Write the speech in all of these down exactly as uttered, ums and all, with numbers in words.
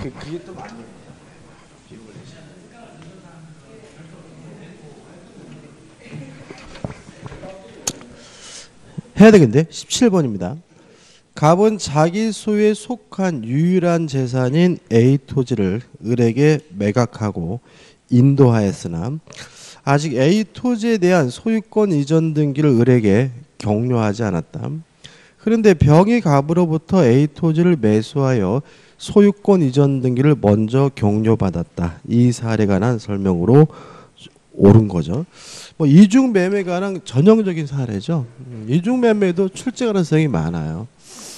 그, 그게 또 많이 해야 되겠는데. 십칠 번입니다. 갑은 자기 소유에 속한 유일한 재산인 A 토지를 을에게 매각하고 인도하였으나 아직 A 토지에 대한 소유권 이전 등기를 을에게 격려하지 않았다. 그런데 병이 갑으로부터 A 토지를 매수하여 소유권 이전 등기를 먼저 격려받았다. 이 사례에 관한 설명으로 옳은 거죠. 뭐 이중 매매에 관한 전형적인 사례죠. 이중 매매도 출제 가능성이 많아요.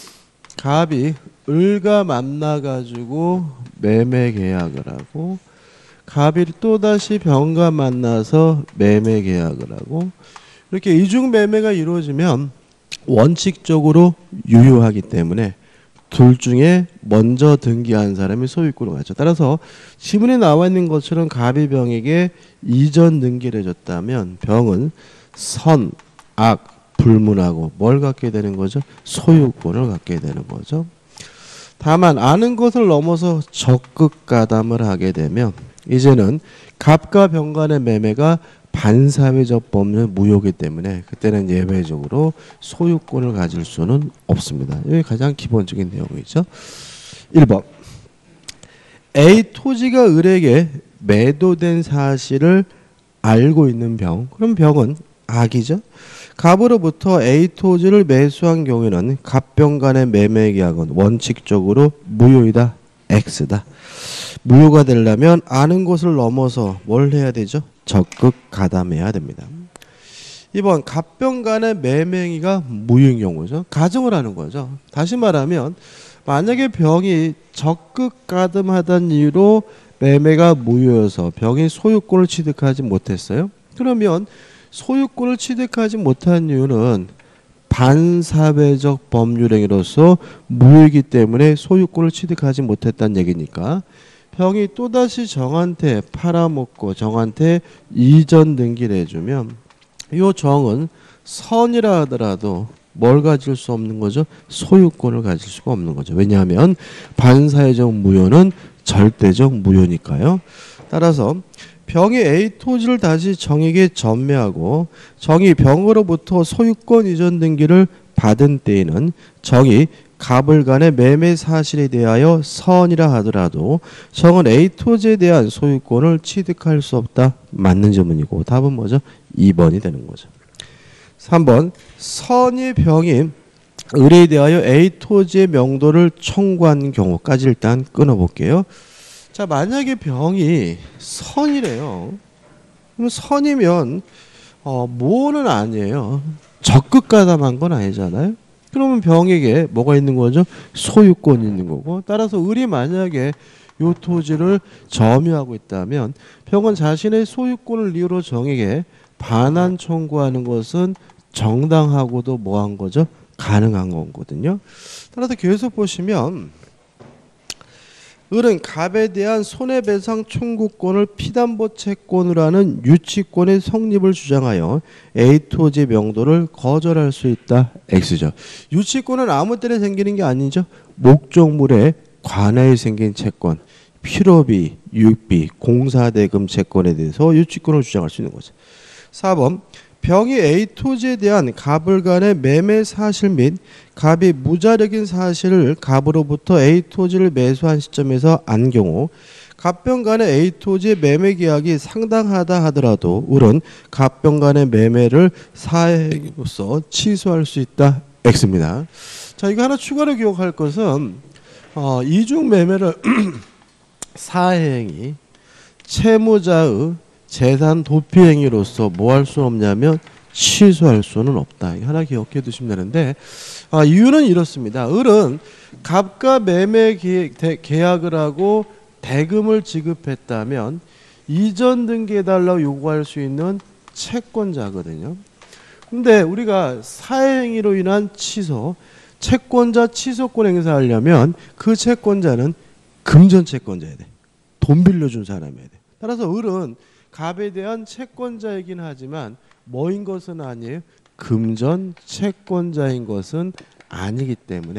갑이 을과 만나 가지고 매매 계약을 하고 갑이 또다시 병과 만나서 매매 계약을 하고 이렇게 이중 매매가 이루어지면 원칙적으로 유효하기 때문에 둘 중에 먼저 등기한 사람이 소유권을 갖죠. 따라서 지문에 나와 있는 것처럼 갑이 병에게 이전 등기를 해줬다면 병은 선, 악, 불문하고 뭘 갖게 되는 거죠? 소유권을 갖게 되는 거죠. 다만 아는 것을 넘어서 적극 가담을 하게 되면 이제는 갑과 병 간의 매매가 반사회적 법률 무효이기 때문에 그때는 예외적으로 소유권을 가질 수는 없습니다. 이게 가장 기본적인 내용이죠. 일 번 A 토지가 을에게 매도된 사실을 알고 있는 병. 그럼 병은 악이죠. 갑으로부터 A 토지를 매수한 경우에는 갑병 간의 매매 계약은 원칙적으로 무효이다. X다. 무효가 되려면 아는 것을 넘어서 뭘 해야 되죠? 적극 가담해야 됩니다. 이 번 갑병 간의 매매행위가 무효인 경우죠. 가정을 하는 거죠. 다시 말하면 만약에 병이 적극 가담하다는 이유로 매매가 무효여서 병이 소유권을 취득하지 못했어요. 그러면 소유권을 취득하지 못한 이유는 반사회적 법률행위로서 무효이기 때문에 소유권을 취득하지 못했다는 얘기니까 병이 또다시 정한테 팔아먹고 정한테 이전 등기를 해주면 이 정은 선이라 하더라도 뭘 가질 수 없는 거죠? 소유권을 가질 수가 없는 거죠. 왜냐하면 반사회적 무효는 절대적 무효니까요. 따라서 병이 A 토지를 다시 정에게 전매하고 정이 병으로부터 소유권 이전 등기를 받은 때에는 정이 갑을 간의 매매 사실에 대하여 선이라 하더라도 정은 A 토지에 대한 소유권을 취득할 수 없다. 맞는 질문이고 답은 뭐죠? 이 번이 되는 거죠. 삼 번 선이 병이 을에 대하여 A 토지의 명도를 청구한 경우까지 일단 끊어볼게요. 자, 만약에 병이 선이래요. 그럼 선이면 어, 모는 아니에요. 적극 가담한 건 아니잖아요. 그러면 병에게 뭐가 있는 거죠? 소유권이 있는 거고 따라서 을이 만약에 이 토지를 점유하고 있다면 병은 자신의 소유권을 이유로 정에게 반환 청구하는 것은 정당하고도 뭐한 거죠? 가능한 거거든요. 따라서 계속 보시면 을은 갑에 대한 손해배상 청구권을 피담보 채권으로 하는 유치권의 성립을 주장하여 A 토지 명도를 거절할 수 있다. X죠. 유치권은 아무 때나 생기는 게 아니죠. 목적물에 관하여 생긴 채권, 필요비, 유익비, 공사대금 채권에 대해서 유치권을 주장할 수 있는 거죠. 사 번 병이 A 토지에 대한 갑을 간의 매매 사실 및 갑이 무자력인 사실을 갑으로부터 A 토지를 매수한 시점에서 안 경우 갑병 간의 A 토지의 매매 계약이 상당하다 하더라도 을은 갑병 간의 매매를 사행으로서 취소할 수 있다. X입니다. 자, 이거 하나 추가로 기억할 것은 어, 이중 매매를 사행이 채무자의 재산 도피 행위로서 뭐 할 수는 없냐면 취소할 수는 없다. 하나 기억해 두시면 되는데 아, 이유는 이렇습니다. 을은 갑과 매매 계약을 하고 대금을 지급했다면 이전 등기해달라고 요구할 수 있는 채권자거든요. 근데 우리가 사행위로 인한 취소, 채권자 취소권 행사하려면 그 채권자는 금전 채권자여야 돼. 돈 빌려준 사람이어야 돼. 따라서 을은 갑에 대한 채권자이긴 하지만 뭐인 것은 아니에요. 금전 채권자인 것은 아니기 때문에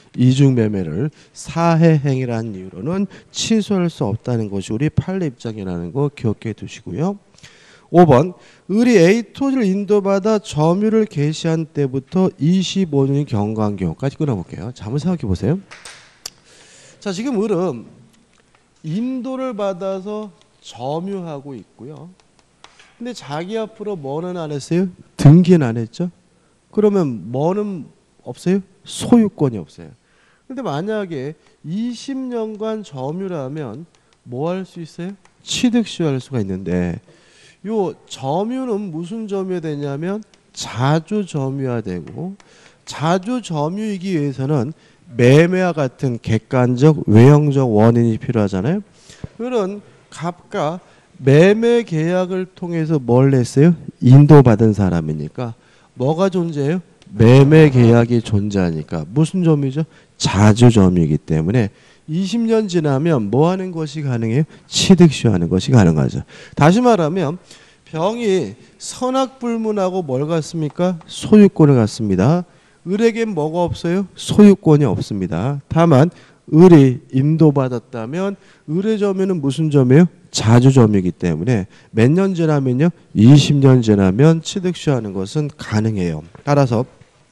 이중 매매를 사해 행위라는 이유로는 취소할 수 없다는 것이 우리 판례 입장이라는 거 기억해 두시고요. 오 번 을이 A 토지를 인도받아 점유를 개시한 때부터 이십오 년이 경과한 경우까지 끊어볼게요. 자, 한번 생각해 보세요. 자, 지금 을은 인도를 받아서 점유하고 있고요. 근데 자기 앞으로 뭐는 안 했어요? 등기는 안 했죠. 그러면 뭐는 없어요? 소유권이 없어요. 근데 만약에 이십 년간 점유라면 뭐 할 수 있어요? 취득시효할 수가 있는데 요 점유는 무슨 점유가 되냐면 자주 점유가 되고 자주 점유이기 위해서는 매매와 같은 객관적 외형적 원인이 필요하잖아요. 그런 갑과 매매 계약을 통해서 뭘 했어요? 인도받은 사람이니까 뭐가 존재해요? 매매 계약이 존재하니까 무슨 점유죠? 자주 점유이기 때문에 이십 년 지나면 뭐 하는 것이 가능해요? 취득시효하는 것이 가능하죠. 다시 말하면 병이 선악불문하고 뭘 갖습니까? 소유권을 갖습니다. 을에겐 뭐가 없어요? 소유권이 없습니다. 다만 을이 인도받았다면 을의 점유는 무슨 점이에요? 자주 점유이기 때문에 몇 년 지나면요? 이십 년 지나면 취득시효하는 것은 가능해요. 따라서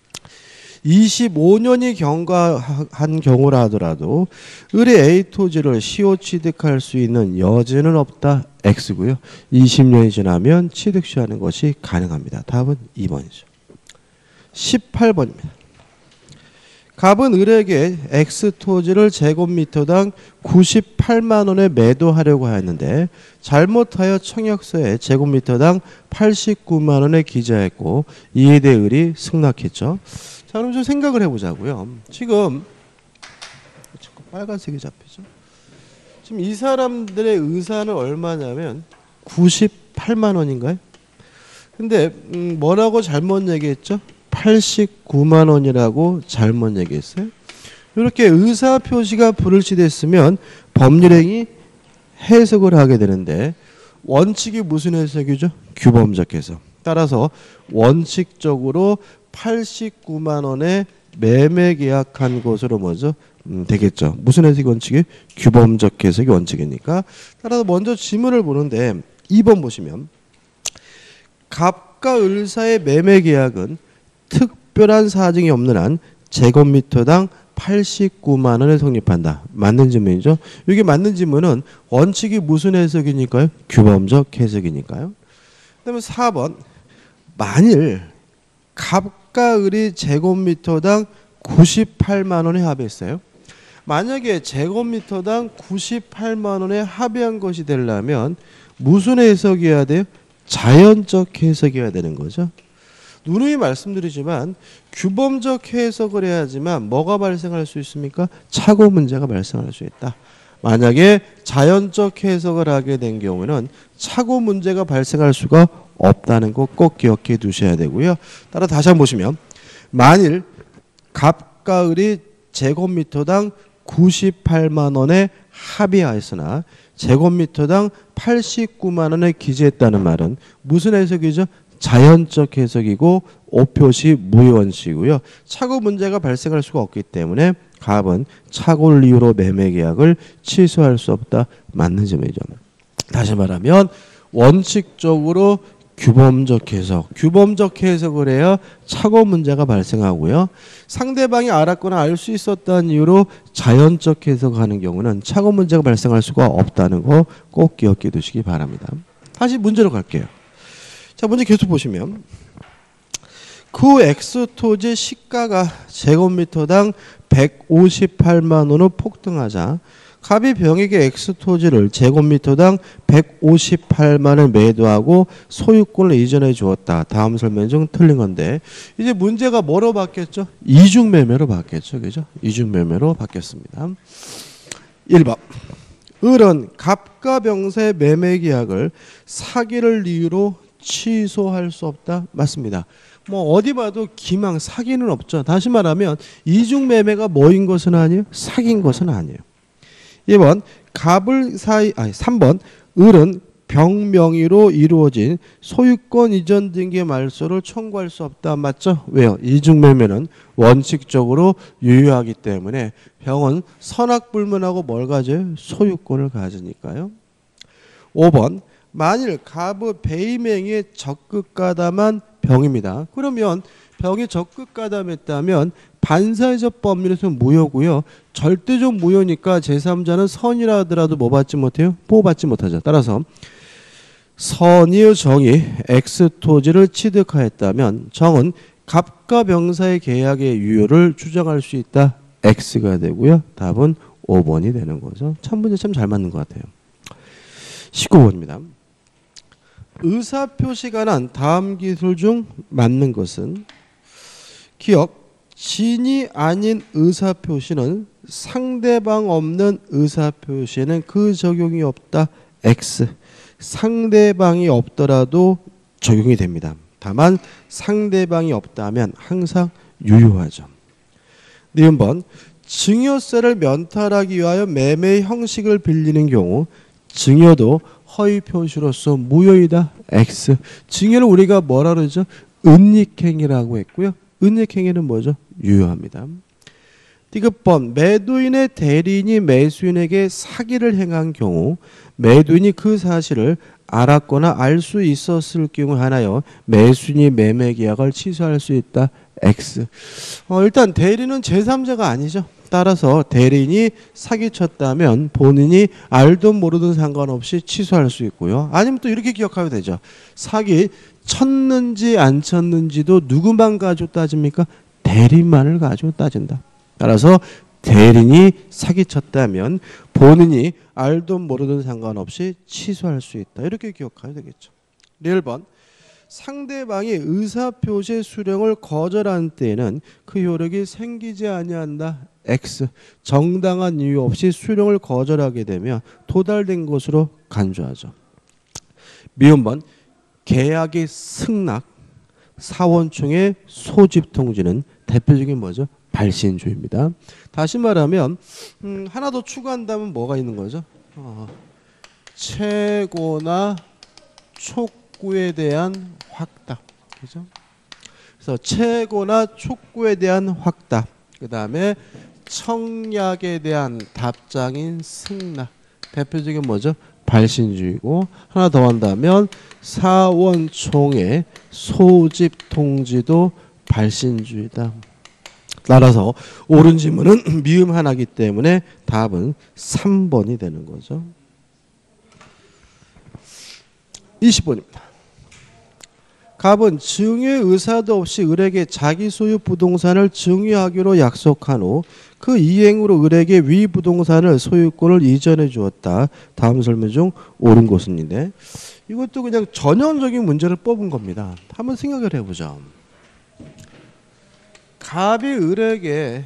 이십오 년이 경과한 경우라 하더라도 을의 A 토지를 시효 취득할 수 있는 여지는 없다. X고요. 이십 년이 지나면 취득시효하는 것이 가능합니다. 답은 이 번이죠. 십팔 번입니다. 갑은 을에게 X 토지를 제곱미터당 구십팔만 원에 매도하려고 하였는데 잘못하여 청약서에 제곱미터당 팔십구만 원에 기재했고 이에 대해 을이 승낙했죠. 자, 그럼 좀 생각을 해보자고요. 지금 빨간색이 잡히죠. 지금 이 사람들의 의사는 얼마냐면 구십팔만 원인가요? 근데 음, 뭐라고 잘못 얘기했죠? 팔십구만 원이라고 잘못 얘기했어요. 이렇게 의사 표시가 불일치됐으면 법률행위 해석을 하게 되는데 원칙이 무슨 해석이죠? 규범적 해석. 따라서 원칙적으로 팔십구만 원에 매매 계약한 것으로 뭐죠? 음, 되겠죠. 무슨 해석이 원칙이? 규범적 해석이 원칙이니까. 따라서 먼저 지문을 보는데 이 번 보시면 갑과 을 사이의 매매 계약은 특별한 사정이 없는 한 제곱미터당 팔십구만 원에 성립한다. 맞는 지문이죠. 이게 맞는 지문은 원칙이 무슨 해석이니까요? 규범적 해석이니까요. 그다음에 사 번 만일 갑과 을이 제곱미터당 구십팔만 원에 합의했어요. 만약에 제곱미터당 구십팔만 원에 합의한 것이 되려면 무슨 해석이어야 돼요? 자연적 해석이어야 되는 거죠. 누누이 말씀드리지만 규범적 해석을 해야지만 뭐가 발생할 수 있습니까? 착오 문제가 발생할 수 있다. 만약에 자연적 해석을 하게 된 경우는 착오 문제가 발생할 수가 없다는 거 꼭 기억해 두셔야 되고요. 따라 다시 한번 보시면 만일 갑과 을이 제곱미터당 구십팔만 원에 합의하였으나 제곱미터당 팔십구만 원에 기재했다는 말은 무슨 해석이죠? 자연적 해석이고 오표시 무효원칙이고요. 착오 문제가 발생할 수가 없기 때문에 갑은 착오를 이유로 매매 계약을 취소할 수 없다. 맞는 점이죠. 다시 말하면 원칙적으로 규범적 해석, 규범적 해석을 해야 착오 문제가 발생하고요. 상대방이 알았거나 알 수 있었다는 이유로 자연적 해석하는 경우는 착오 문제가 발생할 수가 없다는 거 꼭 기억해 두시기 바랍니다. 다시 문제로 갈게요. 자, 문제 계속 보시면 그 X 토지 시가가 제곱미터당 백오십팔만 원으로 폭등하자 갑이 병에게 X 토지를 제곱미터당 백오십팔만 원에 매도하고 소유권을 이전해 주었다. 다음 설명 중 틀린 건데 이제 문제가 뭐로 바뀌었죠? 이중 매매로 바뀌었죠. 그죠? 이중 매매로 바뀌었습니다. 일 번 을은 갑과 병사의 매매 계약을 사기를 이유로 취소할 수 없다. 맞습니다. 뭐 어디 봐도 기망 사기는 없죠. 다시 말하면 이중 매매가 뭐인 것은 아니에요. 사기인 것은 아니에요. 이 번 갑을 사이 아니 삼 번 을은 병 명의로 이루어진 소유권 이전 등기의 말소를 청구할 수 없다. 맞죠? 왜요? 이중매매는 원칙적으로 유효하기 때문에 병은 선악불문하고 뭘 가져요? 소유권을 가지니까요. 오 번 만일 갑의 배임행위에 적극가담한 병입니다. 그러면 병이 적극가담했다면 반사회적 법률에서 무효고요. 절대적 무효니까 제삼자는 선이라 하더라도 뭐 받지 못해요? 보호받지 못하죠. 따라서 선의의 정이 X 토지를 취득하였다면 정은 갑과 병사의 계약의 유효를 주장할 수 있다. X가 되고요. 답은 오 번이 되는 거죠. 참 문제 참 잘 맞는 것 같아요. 십구 번입니다. 의사표시가 난 다음 기술 중 맞는 것은 기억 진이 아닌 의사표시는 상대방 없는 의사표시에는 그 적용이 없다. X. 상대방이 없더라도 적용이 됩니다. 다만 상대방이 없다면 항상 유효하죠. 니은 번 증여세를 면탈하기 위하여 매매 형식을 빌리는 경우 증여도 허위 표시로서 무효이다. X. 증여를 우리가 뭐라 그러죠? 은닉행위라고 했고요. 은닉행위는 뭐죠? 유효합니다. 디귿번 매도인의 대리인이 매수인에게 사기를 행한 경우 매도인이 그 사실을 알았거나 알 수 있었을 경우 하나여 매수인이 매매 계약을 취소할 수 있다. X. 어, 일단 대리는 제삼자가 아니죠. 따라서 대리인이 사기쳤다면 본인이 알든 모르든 상관없이 취소할 수 있고요. 아니면 또 이렇게 기억하면 되죠. 사기 쳤는지 안 쳤는지도 누구만 가지고 따집니까? 대리인만을 가지고 따진다. 따라서 대리인이 사기쳤다면 본인이 알든 모르든 상관없이 취소할 수 있다. 이렇게 기억하면 되겠죠. 일 번 상대방이 의사표시 수령을 거절한 때에는 그 효력이 생기지 아니한다. X. 정당한 이유 없이 수령을 거절하게 되면 도달된 것으로 간주하죠. 미음 번 계약의 승낙, 사원총의 소집 통지는 대표적인 뭐죠? 발신주입니다. 다시 말하면 음, 하나 더 추가한다면 뭐가 있는 거죠? 어, 채고나 촉구에 대한 확답. 그죠? 그래서 채고나 촉구에 대한 확답. 그 다음에 청약에 대한 답장인 승낙. 대표적인 뭐죠? 발신주의고 하나 더 한다면 사원총의 소집 통지도 발신주의다. 따라서 옳은 지문은 미음 하나이기 때문에 답은 삼 번이 되는 거죠. 이십 번입니다. 갑은 증여 의사도 없이 을에게 자기 소유 부동산을 증여하기로 약속한 후 그 이행으로 을에게 위 부동산을 소유권을 이전해 주었다. 다음 설명 중 옳은 것인데 이것도 그냥 전형적인 문제를 뽑은 겁니다. 한번 생각을 해보죠. 갑이 을에게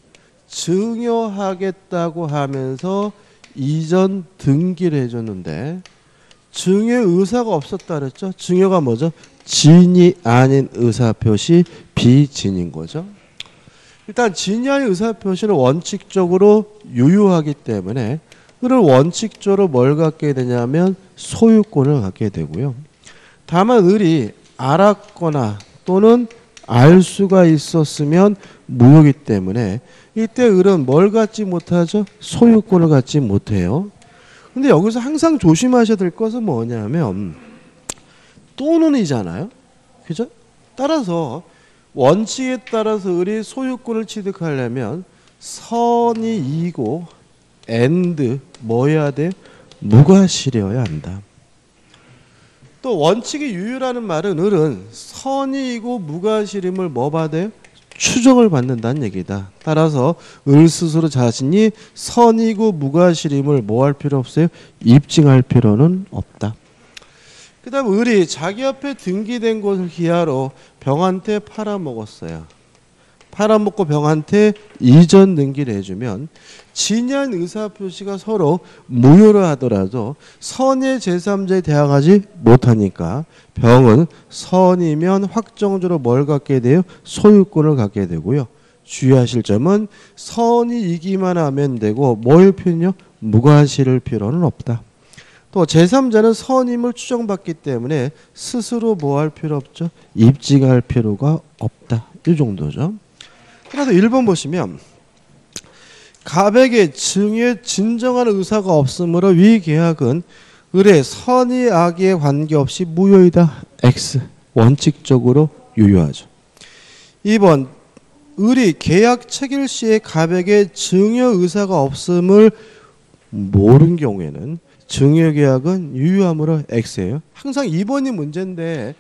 증여하겠다고 하면서 이전 등기를 해줬는데 증여 의사가 없었다 그랬죠. 증여가 뭐죠? 진이 아닌 의사표시 비진인 거죠. 일단 진이 아닌 의사표시는 원칙적으로 유효하기 때문에 을은 원칙적으로 뭘 갖게 되냐면 소유권을 갖게 되고요. 다만 을이 알았거나 또는 알 수가 있었으면 무효이기 때문에 이때 을은 뭘 갖지 못하죠? 소유권을 갖지 못해요. 근데 여기서 항상 조심하셔야 될 것은 뭐냐면 또는이잖아요. 그죠? 따라서 원칙에 따라서 을이 소유권을 취득하려면 선이 이고 and 뭐여야 돼? 무과실이어야 한다. 또 원칙이 유효라는 말은 을은 선이고 무과실임을 뭐 받아요? 추정을 받는다는 얘기다. 따라서 을 스스로 자신이 선이고 무과실임을 뭐 할 필요 없어요? 입증할 필요는 없다. 그 다음 을이 자기 앞에 등기된 것을 기하로 병한테 팔아먹었어요. 팔아먹고 병한테 이전 등기를 해주면 진한 의사표시가 서로 무효를 하더라도 선의 제삼자에 대항하지 못하니까 병은 선이면 확정적으로 뭘 갖게 돼요? 소유권을 갖게 되고요. 주의하실 점은 선이 이기만 하면 되고 뭘 필요요? 무과실을 필요는 없다. 또 제삼자는 선임을 추정받기 때문에 스스로 뭐 할 필요 없죠? 입증할 필요가 없다. 이 정도죠. 그래서 일 번 보시면 갑에게 증여의 진정한 의사가 없으므로 위 계약은 을의 선의 악의에 관계없이 무효이다. X. 원칙적으로 유효하죠. 이 번 을이 계약 체결 시에 갑에게 증여 의사가 없음을 모른 경우에는 증여 계약은 유효하므로 X예요. 항상 이 번이 문제인데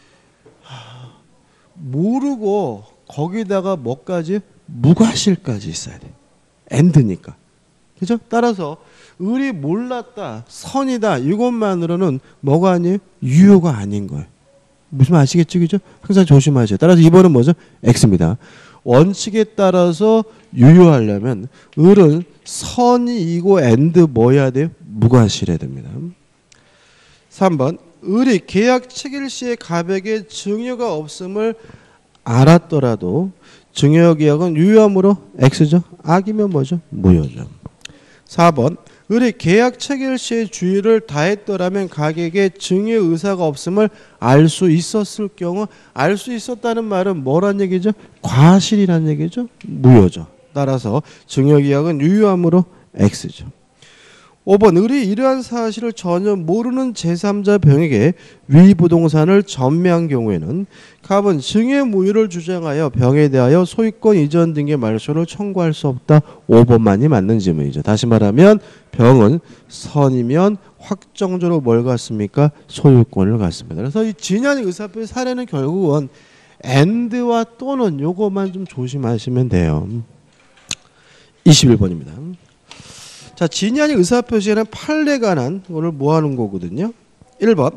모르고 거기다가 뭐까지? 무과실까지 있어야 돼. 엔드니까. 그죠? 따라서 을이 몰랐다, 선이다 이것만으로는 뭐가 아니에요? 유효가 아닌 거예요. 무슨 말 아시겠죠? 그죠? 항상 조심하셔요. 따라서 이 번은 뭐죠? X입니다. 원칙에 따라서 유효하려면 을은 선이고 엔드 뭐 해야 돼요? 무과실해야 됩니다. 삼 번 을이 계약 체결 시에 갑에게 증여가 없음을 알았더라도 증여 계약은 유효하므로 X죠. 악이면 뭐죠? 무효죠. 사 번 을이 계약 체결 시에 주의를 다했더라면 갑에게 증여 의사가 없음을 알 수 있었을 경우 알 수 있었다는 말은 뭐란 얘기죠? 과실이란 얘기죠. 무효죠. 따라서 증여 계약은 유효하므로 X죠. 오 번 을이 이러한 사실을 전혀 모르는 제삼자 병에게 위 부동산을 전매한 경우에는 갑은 증여 무효를 주장하여 병에 대하여 소유권 이전 등의 말소를 청구할 수 없다. 오 번만이 맞는 질문이죠. 다시 말하면 병은 선이면 확정적으로 뭘 갖습니까? 소유권을 갖습니다. 그래서 이 진한 의사표시 사례는 결국은 and와 또는 요것만 좀 조심하시면 돼요. 이십일 번입니다. 자, 진이 아닌 의사표시에는 판례에 관한 오늘 뭐 하는 거거든요. 일 번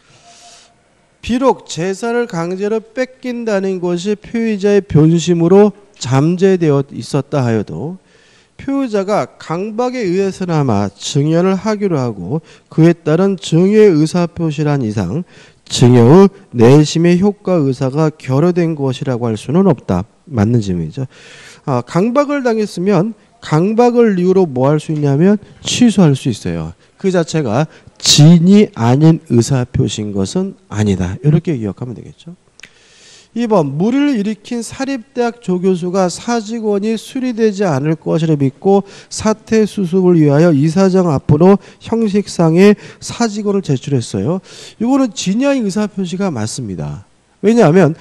비록 재산을 강제로 뺏긴다는 것이 표의자의 변심으로 잠재되어 있었다 하여도 표의자가 강박에 의해서나마 증여를 하기로 하고 그에 따른 증여의 의사표시란 이상 증여의 내심의 효과 의사가 결여된 것이라고 할 수는 없다. 맞는 질문이죠. 아, 강박을 당했으면 강박을 이유로 뭐 할 수 있냐면 취소할 수 있어요. 그 자체가 진이 아닌 의사표시인 것은 아니다. 이렇게 기억하면 되겠죠. 이 번 무리를 일으킨 사립대학 조교수가 사직원이 수리되지 않을 것이라 믿고 사퇴 수습을 위하여 이사장 앞으로 형식상의 사직원을 제출했어요. 이거는 진이 아닌 의사표시가 맞습니다. 왜냐하면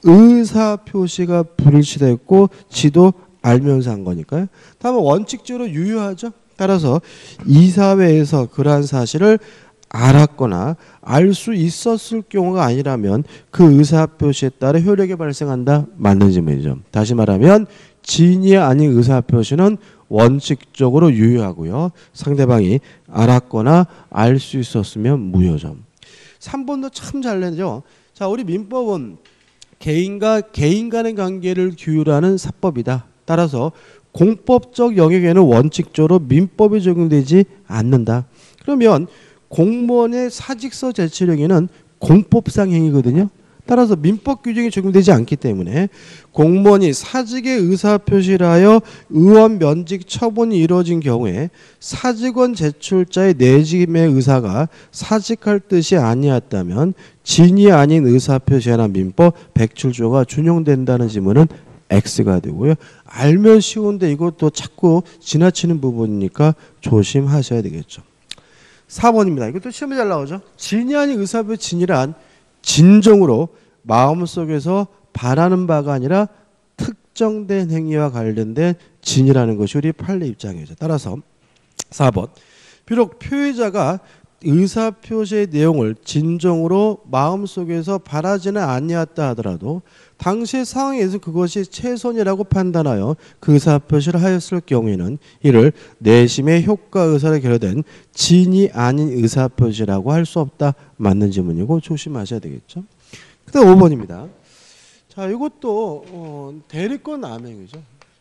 의사표시가 불일치됐고 지도 알면서 한 거니까요. 다만 원칙적으로 유효하죠. 따라서 이사회에서 그러한 사실을 알았거나 알 수 있었을 경우가 아니라면 그 의사표시에 따라 효력이 발생한다. 맞는 질문이죠. 다시 말하면 진이 아닌 의사표시는 원칙적으로 유효하고요. 상대방이 알았거나 알 수 있었으면 무효죠. 삼 번도 참 잘 내죠. 자, 우리 민법은 개인과 개인 간의 관계를 규율하는 사법이다. 따라서 공법적 영역에는 원칙적으로 민법이 적용되지 않는다. 그러면 공무원의 사직서 제출행위는 공법상 행위거든요. 따라서 민법 규정이 적용되지 않기 때문에 공무원이 사직의 의사표시를 하여 의원 면직 처분이 이루어진 경우에 사직원 제출자의 내짐의 의사가 사직할 뜻이 아니었다면 진이 아닌 의사표시에 관한 민법 백칠조가 준용된다는 지문은 X가 되고요. 알면 쉬운데 이것도 자꾸 지나치는 부분이니까 조심하셔야 되겠죠. 사 번입니다. 이것도 시험에 잘 나오죠. 진이 아닌 의사표시 진이란 진정으로 마음속에서 바라는 바가 아니라 특정된 행위와 관련된 진이라는 것이 우리 판례 입장이죠. 따라서 사 번 비록 표의자가 의사표시의 내용을 진정으로 마음속에서 바라지는 아니었다 하더라도 당시의 상황에서 그것이 최선이라고 판단하여 그 의사표시를 하였을 경우에는 이를 내심의 효과 의사로 결여된 진이 아닌 의사표시라고 할 수 없다. 맞는 질문이고 조심하셔야 되겠죠. 그 다음 오 번입니다. 자, 이것도 어, 대리권 남용이죠.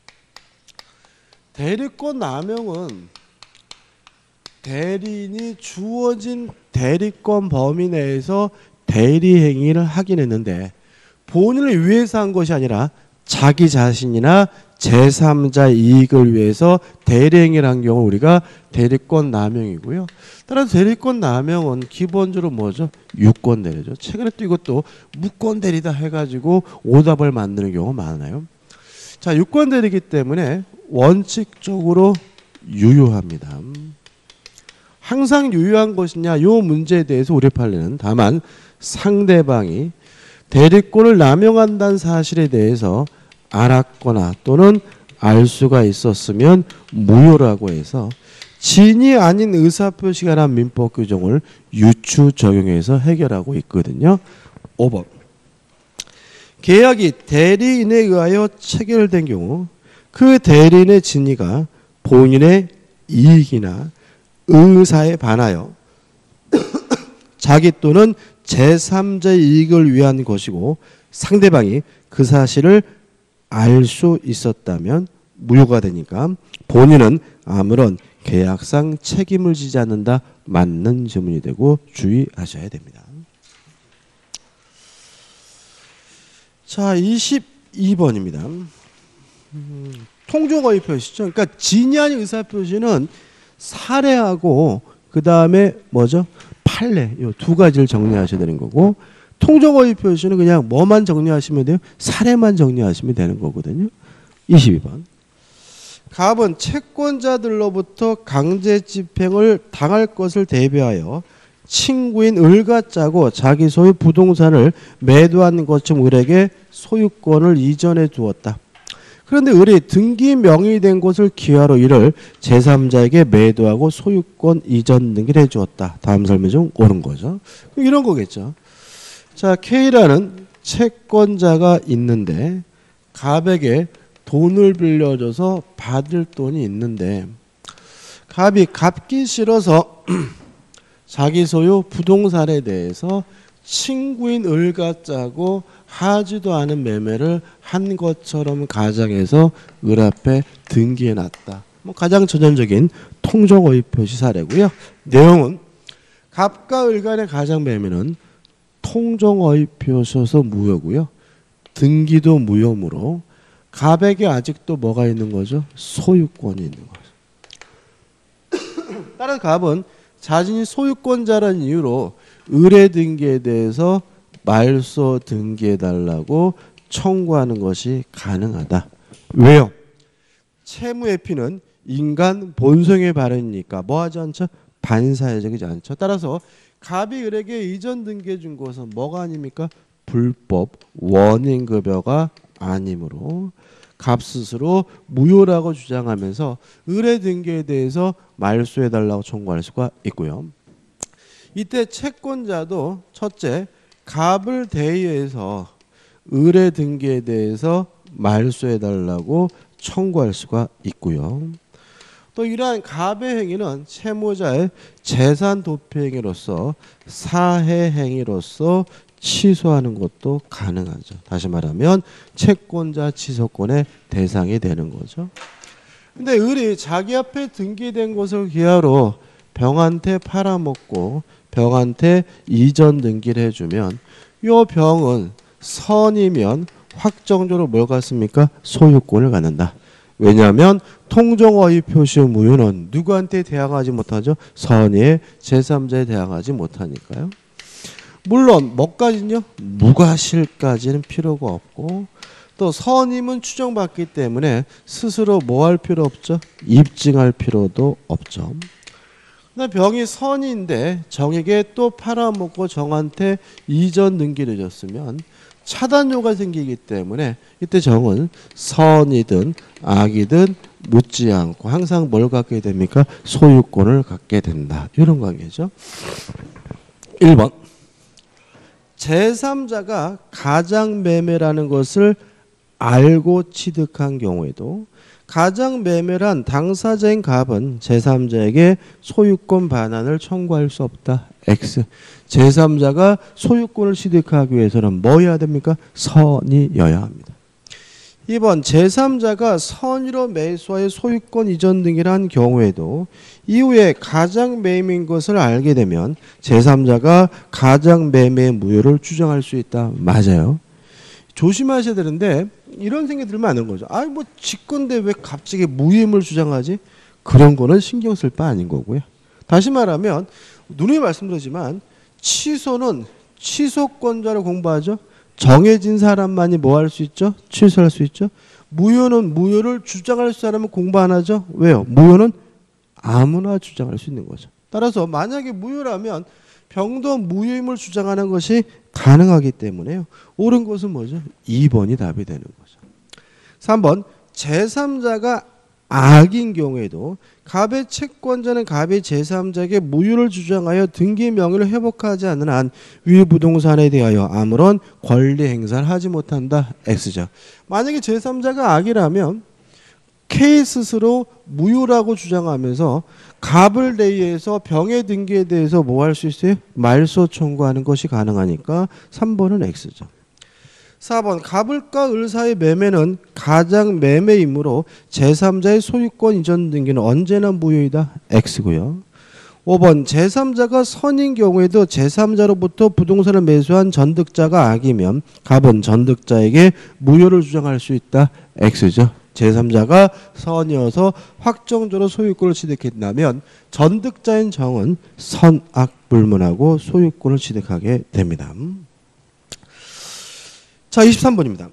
대리권 남용은 대리인이 주어진 대리권 범위 내에서 대리 행위를 하긴 했는데 본인을 위해서 한 것이 아니라 자기 자신이나 제삼자 이익을 위해서 대리행위를 한 경우 우리가 대리권 남용이고요. 따라서 대리권 남용은 기본적으로 뭐죠? 유권 대리죠. 최근에 또 이것도 무권 대리다 해가지고 오답을 만드는 경우가 많아요. 자, 유권 대리이기 때문에 원칙적으로 유효합니다. 항상 유효한 것이냐? 이 문제에 대해서 우리 판례는 다만 상대방이 대리권을 남용한다는 사실에 대해서 알았거나 또는 알 수가 있었으면 무효라고 해서 진이 아닌 의사표시가 란 민법 규정을 유추 적용해서 해결하고 있거든요. 오 번. 계약이 대리인에 의하여 체결된 경우 그 대리인의 진위가 본인의 이익이나 의사에 반하여 자기 또는 제삼자의 이익을 위한 것이고 상대방이 그 사실을 알 수 있었다면 무효가 되니까 본인은 아무런 계약상 책임을 지지 않는다. 맞는 질문이 되고 주의하셔야 됩니다. 자, 이십이 번입니다. 음, 통조거의 표시죠. 그러니까 진이 아닌 의사표시는 사례하고 그 다음에 뭐죠? 판례. 이 두 가지를 정리하셔야 되는 거고 통정어의 표시는 그냥 뭐만 정리하시면 돼요? 사례만 정리하시면 되는 거거든요. 이십이 번. 갑은 채권자들로부터 강제 집행을 당할 것을 대비하여 친구인 을과 짜고 자기 소유 부동산을 매도한 것처럼 을에게 소유권을 이전해 두었다. 그런데 을이 등기 명의된 곳을 기하로 이를 제삼자에게 매도하고 소유권 이전 등기를 해주었다. 다음 설명 중 옳은 거죠. 이런 거겠죠. 자, K라는 채권자가 있는데 갑에게 돈을 빌려줘서 받을 돈이 있는데 갑이 갚기 싫어서 자기 소유 부동산에 대해서 친구인 을과 짜고 하지도 않은 매매를 한 것처럼 가정해서 을 앞에 등기해놨다. 뭐 가장 전형적인 통정어의 표시 사례고요. 내용은 갑과 을 간의 가장 매매는 통정어의 표시여서 무효고요. 등기도 무효므로 갑에게 아직도 뭐가 있는 거죠? 소유권이 있는 거죠. 따라서 갑은 자신이 소유권자라는 이유로 을의 등기에 대해서 말소 등기해달라고 청구하는 것이 가능하다. 왜요? 채무회피는 인간 본성의 발현이니까 뭐하지 않죠? 반사회적이지 않죠. 따라서 갑이 을에게 이전 등기해 준 것은 뭐가 아닙니까? 불법 원인급여가 아니므로 갑 스스로 무효라고 주장하면서 을의 등기에 대해서 말소해달라고 청구할 수가 있고요. 이때 채권자도 첫째 갑을 대의해서 을의 등기에 대해서 말소해달라고 청구할 수가 있고요. 또 이러한 갑의 행위는 채무자의 재산 도피 행위로서 사해 행위로서 취소하는 것도 가능하죠. 다시 말하면 채권자 취소권의 대상이 되는 거죠. 근데 을이 자기 앞에 등기된 것을 기하로 병한테 팔아먹고 병한테 이전 등기를 해주면 이 병은 선이면 확정적으로 뭘 갖습니까? 소유권을 갖는다. 왜냐하면 통정어의 표시 무효는 누구한테 대항하지 못하죠? 선의의 제삼자에 대항하지 못하니까요. 물론 뭐까지는요? 무과실까지는 필요가 없고 또 선임은 추정받기 때문에 스스로 뭐 할 필요 없죠? 입증할 필요도 없죠. 병이 선인데 정에게 또 팔아먹고 정한테 이전 등기를 줬으면 차단료가 생기기 때문에 이때 정은 선이든 악이든 묻지 않고 항상 뭘 갖게 됩니까? 소유권을 갖게 된다. 이런 관계죠. 일 번. 제삼자가 가장매매라는 것을 알고 취득한 경우에도 가장매매란 당사자인 갑은 제삼자에게 소유권 반환을 청구할 수 없다. X. 제삼자가 소유권을 취득하기 위해서는 뭐 해야 됩니까? 선의여야 합니다. 이 번. 제삼자가 선의로 매수하여 소유권 이전 등기를 한 경우에도 이후에 가장매매인 것을 알게 되면 제삼자가 가장매매 무효를 주장할 수 있다. 맞아요. 조심하셔야 되는데 이런 생각이 들면 안 되는 거죠. 아이 뭐 직권데 왜 갑자기 무혐의를 주장하지? 그런 거는 신경 쓸 바 아닌 거고요. 다시 말하면 누누이 말씀드리지만 취소는 취소권자를 공부하죠. 정해진 사람만이 뭐 할 수 있죠? 취소할 수 있죠. 무효는 무효를 주장할 사람은 공부 안 하죠. 왜요? 무효는 아무나 주장할 수 있는 거죠. 따라서 만약에 무효라면 병도 무효임을 주장하는 것이 가능하기 때문에요. 옳은 것은 뭐죠? 이 번이 답이 되는 거죠. 삼 번 제삼자가 악인 경우에도 갑의 채권자는 갑의 제삼자에게 무효를 주장하여 등기 명의를 회복하지 않는 한 위 부동산에 대하여 아무런 권리 행사를 하지 못한다. X죠. 만약에 제삼자가 악이라면 K 스스로 무효라고 주장하면서 갑을 대의해서 병의 등기에 대해서 뭐 할 수 있어요? 말소 청구하는 것이 가능하니까 삼 번은 X죠. 사 번 갑을과 을 사이의 매매는 가장 매매이므로 제삼자의 소유권 이전 등기는 언제나 무효이다. X고요. 오 번 제삼자가 선인 경우에도 제삼자로부터 부동산을 매수한 전득자가 악이면 갑은 전득자에게 무효를 주장할 수 있다. X죠. 제삼자가 선이어서 확정적으로 소유권을 취득했다면 전득자인 정은 선악 불문하고 소유권을 취득하게 됩니다. 자, 이십삼 번입니다.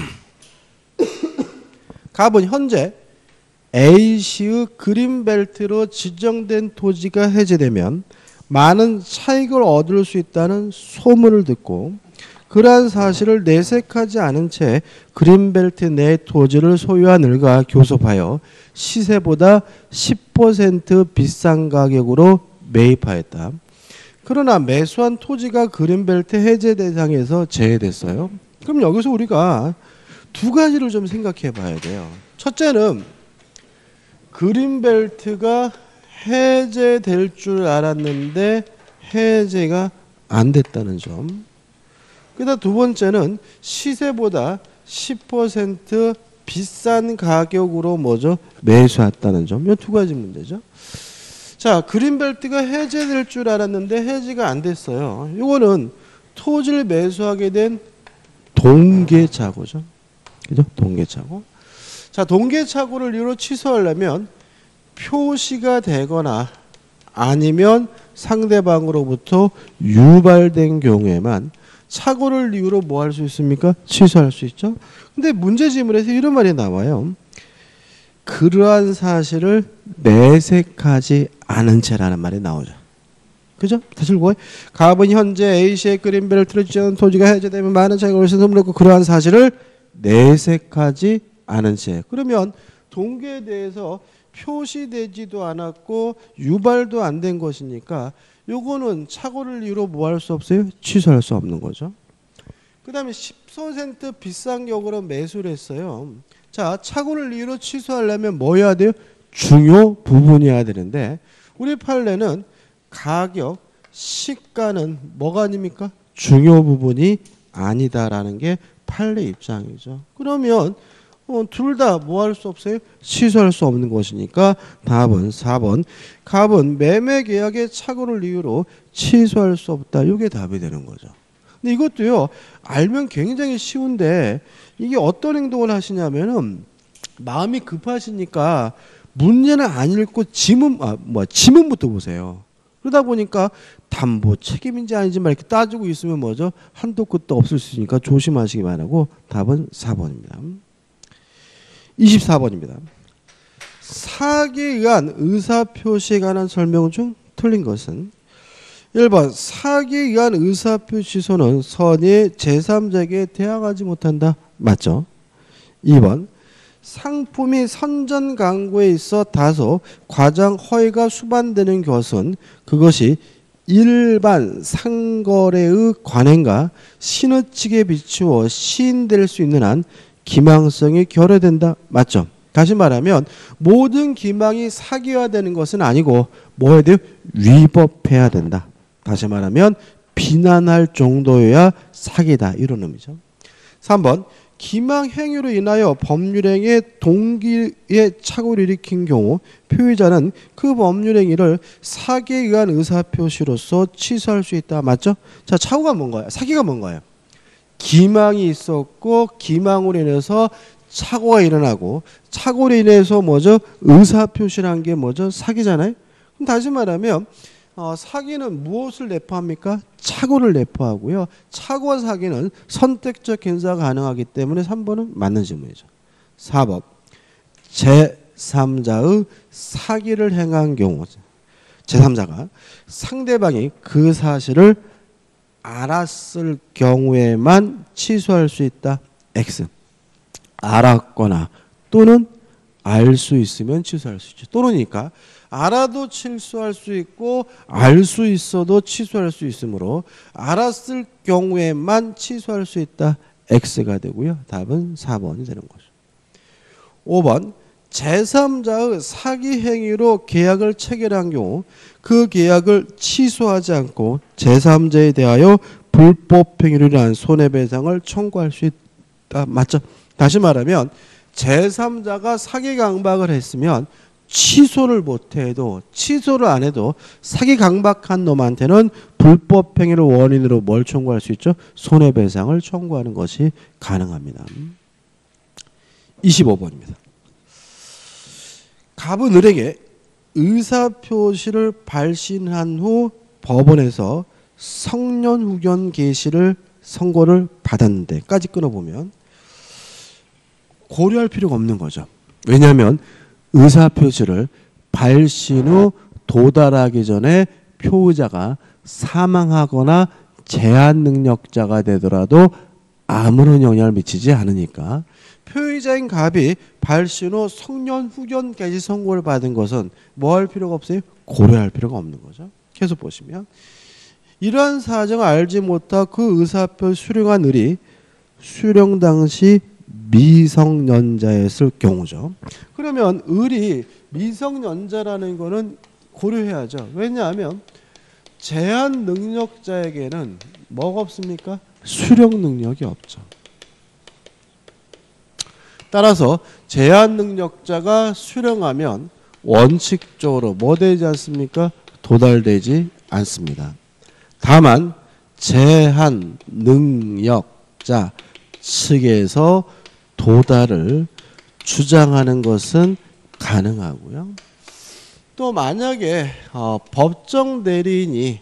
갑은 현재 A시의 그린벨트로 지정된 토지가 해제되면 많은 차익을 얻을 수 있다는 소문을 듣고 그러한 사실을 내색하지 않은 채 그린벨트 내 토지를 소유한 을과 교섭하여 시세보다 십 퍼센트 비싼 가격으로 매입하였다. 그러나 매수한 토지가 그린벨트 해제 대상에서 제외됐어요. 그럼 여기서 우리가 두 가지를 좀 생각해 봐야 돼요. 첫째는 그린벨트가 해제될 줄 알았는데 해제가 안 됐다는 점. 그다음 두 번째는 시세보다 십 퍼센트 비싼 가격으로 뭐죠? 매수했다는 점. 이 두 가지 문제죠. 자, 그린벨트가 해제될 줄 알았는데 해제가 안 됐어요. 이거는 토지를 매수하게 된 동계착오죠. 그죠? 동계착오. 자, 동계착오를 이유로 취소하려면 표시가 되거나 아니면 상대방으로부터 유발된 경우에만 착오를 이유로 뭐 할 수 있습니까? 취소할 수 있죠. 근데 문제지문에서 이런 말이 나와요. 그러한 사실을 내색하지 않은 채라는 말이 나오죠. 그죠? 다시 읽어요. 갑은 현재 A시의 그린벨트를 지정한 토지가 해제되면 많은 차익을 얻을 수 있고 그러한 사실을 내색하지 않은 채. 그러면 동계에 대해서 표시되지도 않았고 유발도 안 된 것이니까 요거는 착오를 이유로 뭐 할 수 없어요? 취소할 수 없는 거죠. 그 다음에 십 퍼센트 비싼 격으로 매수를 했어요. 자, 착오를 이유로 취소하려면 뭐 해야 돼요? 중요 부분이어야 되는데 우리 판례는 가격, 시가는 뭐가 아닙니까? 중요 부분이 아니다라는 게 판례 입장이죠. 그러면 어, 둘 다 뭐 할 수 없어요? 취소할 수 없는 것이니까 답은 사 번. 갑은 매매 계약의 착오를 이유로 취소할 수 없다. 이게 답이 되는 거죠. 근데 이것도요. 알면 굉장히 쉬운데 이게 어떤 행동을 하시냐면은 마음이 급하시니까 문제는 안 읽고 지문 아, 뭐 지문부터 보세요. 그러다 보니까 담보 책임인지 아닌지 막 이렇게 따지고 있으면 뭐죠? 한도 끝도 없을 수 있으니까 조심하시기 바라고 답은 사 번입니다. 이십사 번입니다. 사기에 의한 의사표시에 관한 설명 중 틀린 것은 일 번 사기에 의한 의사표시 취소는 선의 제삼자에게 대항하지 못한다. 맞죠? 이 번 상품이 선전 광고에 있어 다소 과장 허위가 수반되는 것은 그것이 일반 상거래의 관행과 신의칙에 비추어 시인될 수 있는 한 기망성이 결여된다. 맞죠? 다시 말하면 모든 기망이 사기화되는 것은 아니고 뭐 해야 돼요? 위법해야 된다. 다시 말하면 비난할 정도여야 사기다. 이런 의미죠. 삼 번 기망 행위로 인하여 법률행위의 동기에 착오를 일으킨 경우 표의자는 그 법률행위를 사기에 의한 의사표시로서 취소할 수 있다. 맞죠? 자, 착오가 뭔가요? 사기가 뭔가요? 기망이 있었고 기망으로 인해서 착오가 일어나고 착오로 인해서 뭐죠? 의사표시라는 게 뭐죠? 사기잖아요. 그럼 다시 말하면 어, 사기는 무엇을 내포합니까? 착오를 내포하고요. 착오와 사기는 선택적 행사가 가능하기 때문에 삼 번은 맞는 질문이죠. 사 번 제삼자의 사기를 행한 경우 제삼자가 상대방이 그 사실을 알았을 경우에만 취소할 수 있다. X. 알았거나 또는 알 수 있으면 취소할 수 있죠. 또는이니까 알아도 취소할 수 있고 알 수 있어도 취소할 수 있으므로 알았을 경우에만 취소할 수 있다. X가 되고요. 답은 사 번이 되는 거죠. 오 번 제삼자의 사기 행위로 계약을 체결한 경우 그 계약을 취소하지 않고 제삼자에 대하여 불법 행위로 인한 손해배상을 청구할 수 있다. 맞죠? 다시 말하면 제삼자가 사기 강박을 했으면 취소를 못해도 취소를 안 해도 사기 강박한 놈한테는 불법 행위를 원인으로 뭘 청구할 수 있죠? 손해배상을 청구하는 것이 가능합니다. 이십오 번입니다. 갑은 을에게 의사표시를 발신한 후 법원에서 성년후견 개시를 선고를 받았는데까지 끊어보면 고려할 필요가 없는 거죠. 왜냐하면 의사표시를 발신 후 도달하기 전에 표의자가 사망하거나 제한 능력자가 되더라도 아무런 영향을 미치지 않으니까 표의자인 갑이 발신 후 성년 후견 개시 선고를 받은 것은 뭐 할 필요가 없어요? 고려할 필요가 없는 거죠. 계속 보시면 이러한 사정을 알지 못하고 그 의사표 수령한 을이 수령 당시 미성년자였을 경우죠. 그러면 을이 미성년자라는 거는 고려해야죠. 왜냐하면 제한 능력자에게는 뭐가 없습니까? 수령 능력이 없죠. 따라서 제한 능력자가 수령하면 원칙적으로 뭐 되지 않습니까? 도달되지 않습니다. 다만 제한 능력자 측에서 도달을 주장하는 것은 가능하고요. 또 만약에 어, 법정 대리인이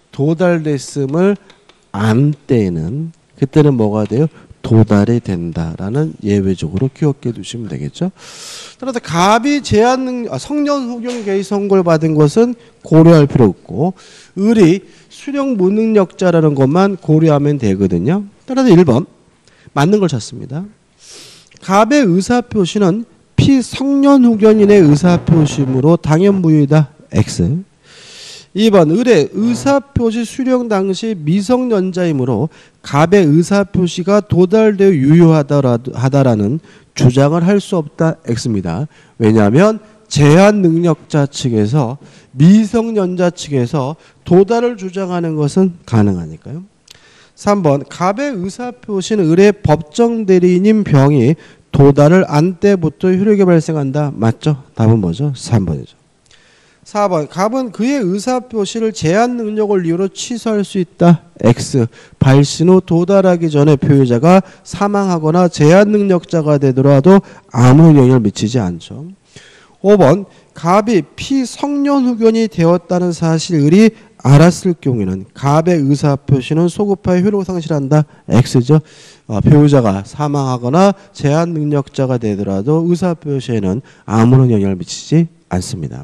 도달됐음을 안 때는 그때는 뭐가 돼요? 도달이 된다라는 예외적으로 기억해 두시면 되겠죠. 따라서 갑이 제한 능, 아, 성년 후견 개시 선고를 받은 것은 고려할 필요 없고 을이 수령 무능력자라는 것만 고려하면 되거든요. 따라서 일 번 맞는 걸 찾습니다. 갑의 의사표시는 피성년 후견인의 의사표시므로 당연무효이다. X. 이 번 을의 의사표시 수령 당시 미성년자이므로 갑의 의사표시가 도달되어 유효하다라는 주장을 할 수 없다. X입니다. 왜냐하면 제한 능력자 측에서 미성년자 측에서 도달을 주장하는 것은 가능하니까요. 삼 번 갑의 의사표시는 을의 법정 대리인인 병이 도달을 안 때부터 효력이 발생한다. 맞죠? 답은 뭐죠? 삼 번이죠. 사 번 갑은 그의 의사표시를 제한 능력을 이유로 취소할 수 있다. X. 발신 후 도달하기 전에 표의자가 사망하거나 제한 능력자가 되더라도 아무 영향을 미치지 않죠. 오 번 갑이 피성년 후견이 되었다는 사실을 을이 알았을 경우에는 갑의 의사표시는 소급하여 효력을 상실한다. X죠. 어, 표의자가 사망하거나 제한 능력자가 되더라도 의사표시에는 아무런 영향을 미치지 않습니다.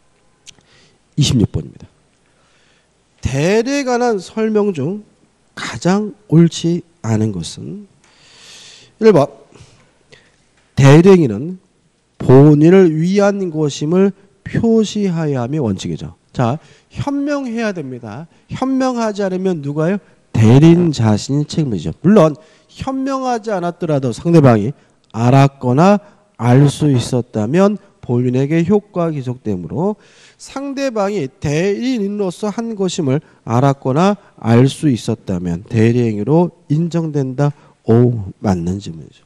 이십육 번입니다. 대리에 관한 설명 중 가장 옳지 않은 것은 일 번 대리행위는 본인을 위한 것임을 표시하여야 함이 원칙이죠. 자, 현명해야 됩니다. 현명하지 않으면 누가요? 대리인 자신이 책임을 지죠. 물론 현명하지 않았더라도 상대방이 알았거나 알 수 있었다면 본인에게 효과가 기속되므로 상대방이 대리인으로서 한 것임을 알았거나 알 수 있었다면 대리행위로 인정된다. 오, 맞는 질문이죠.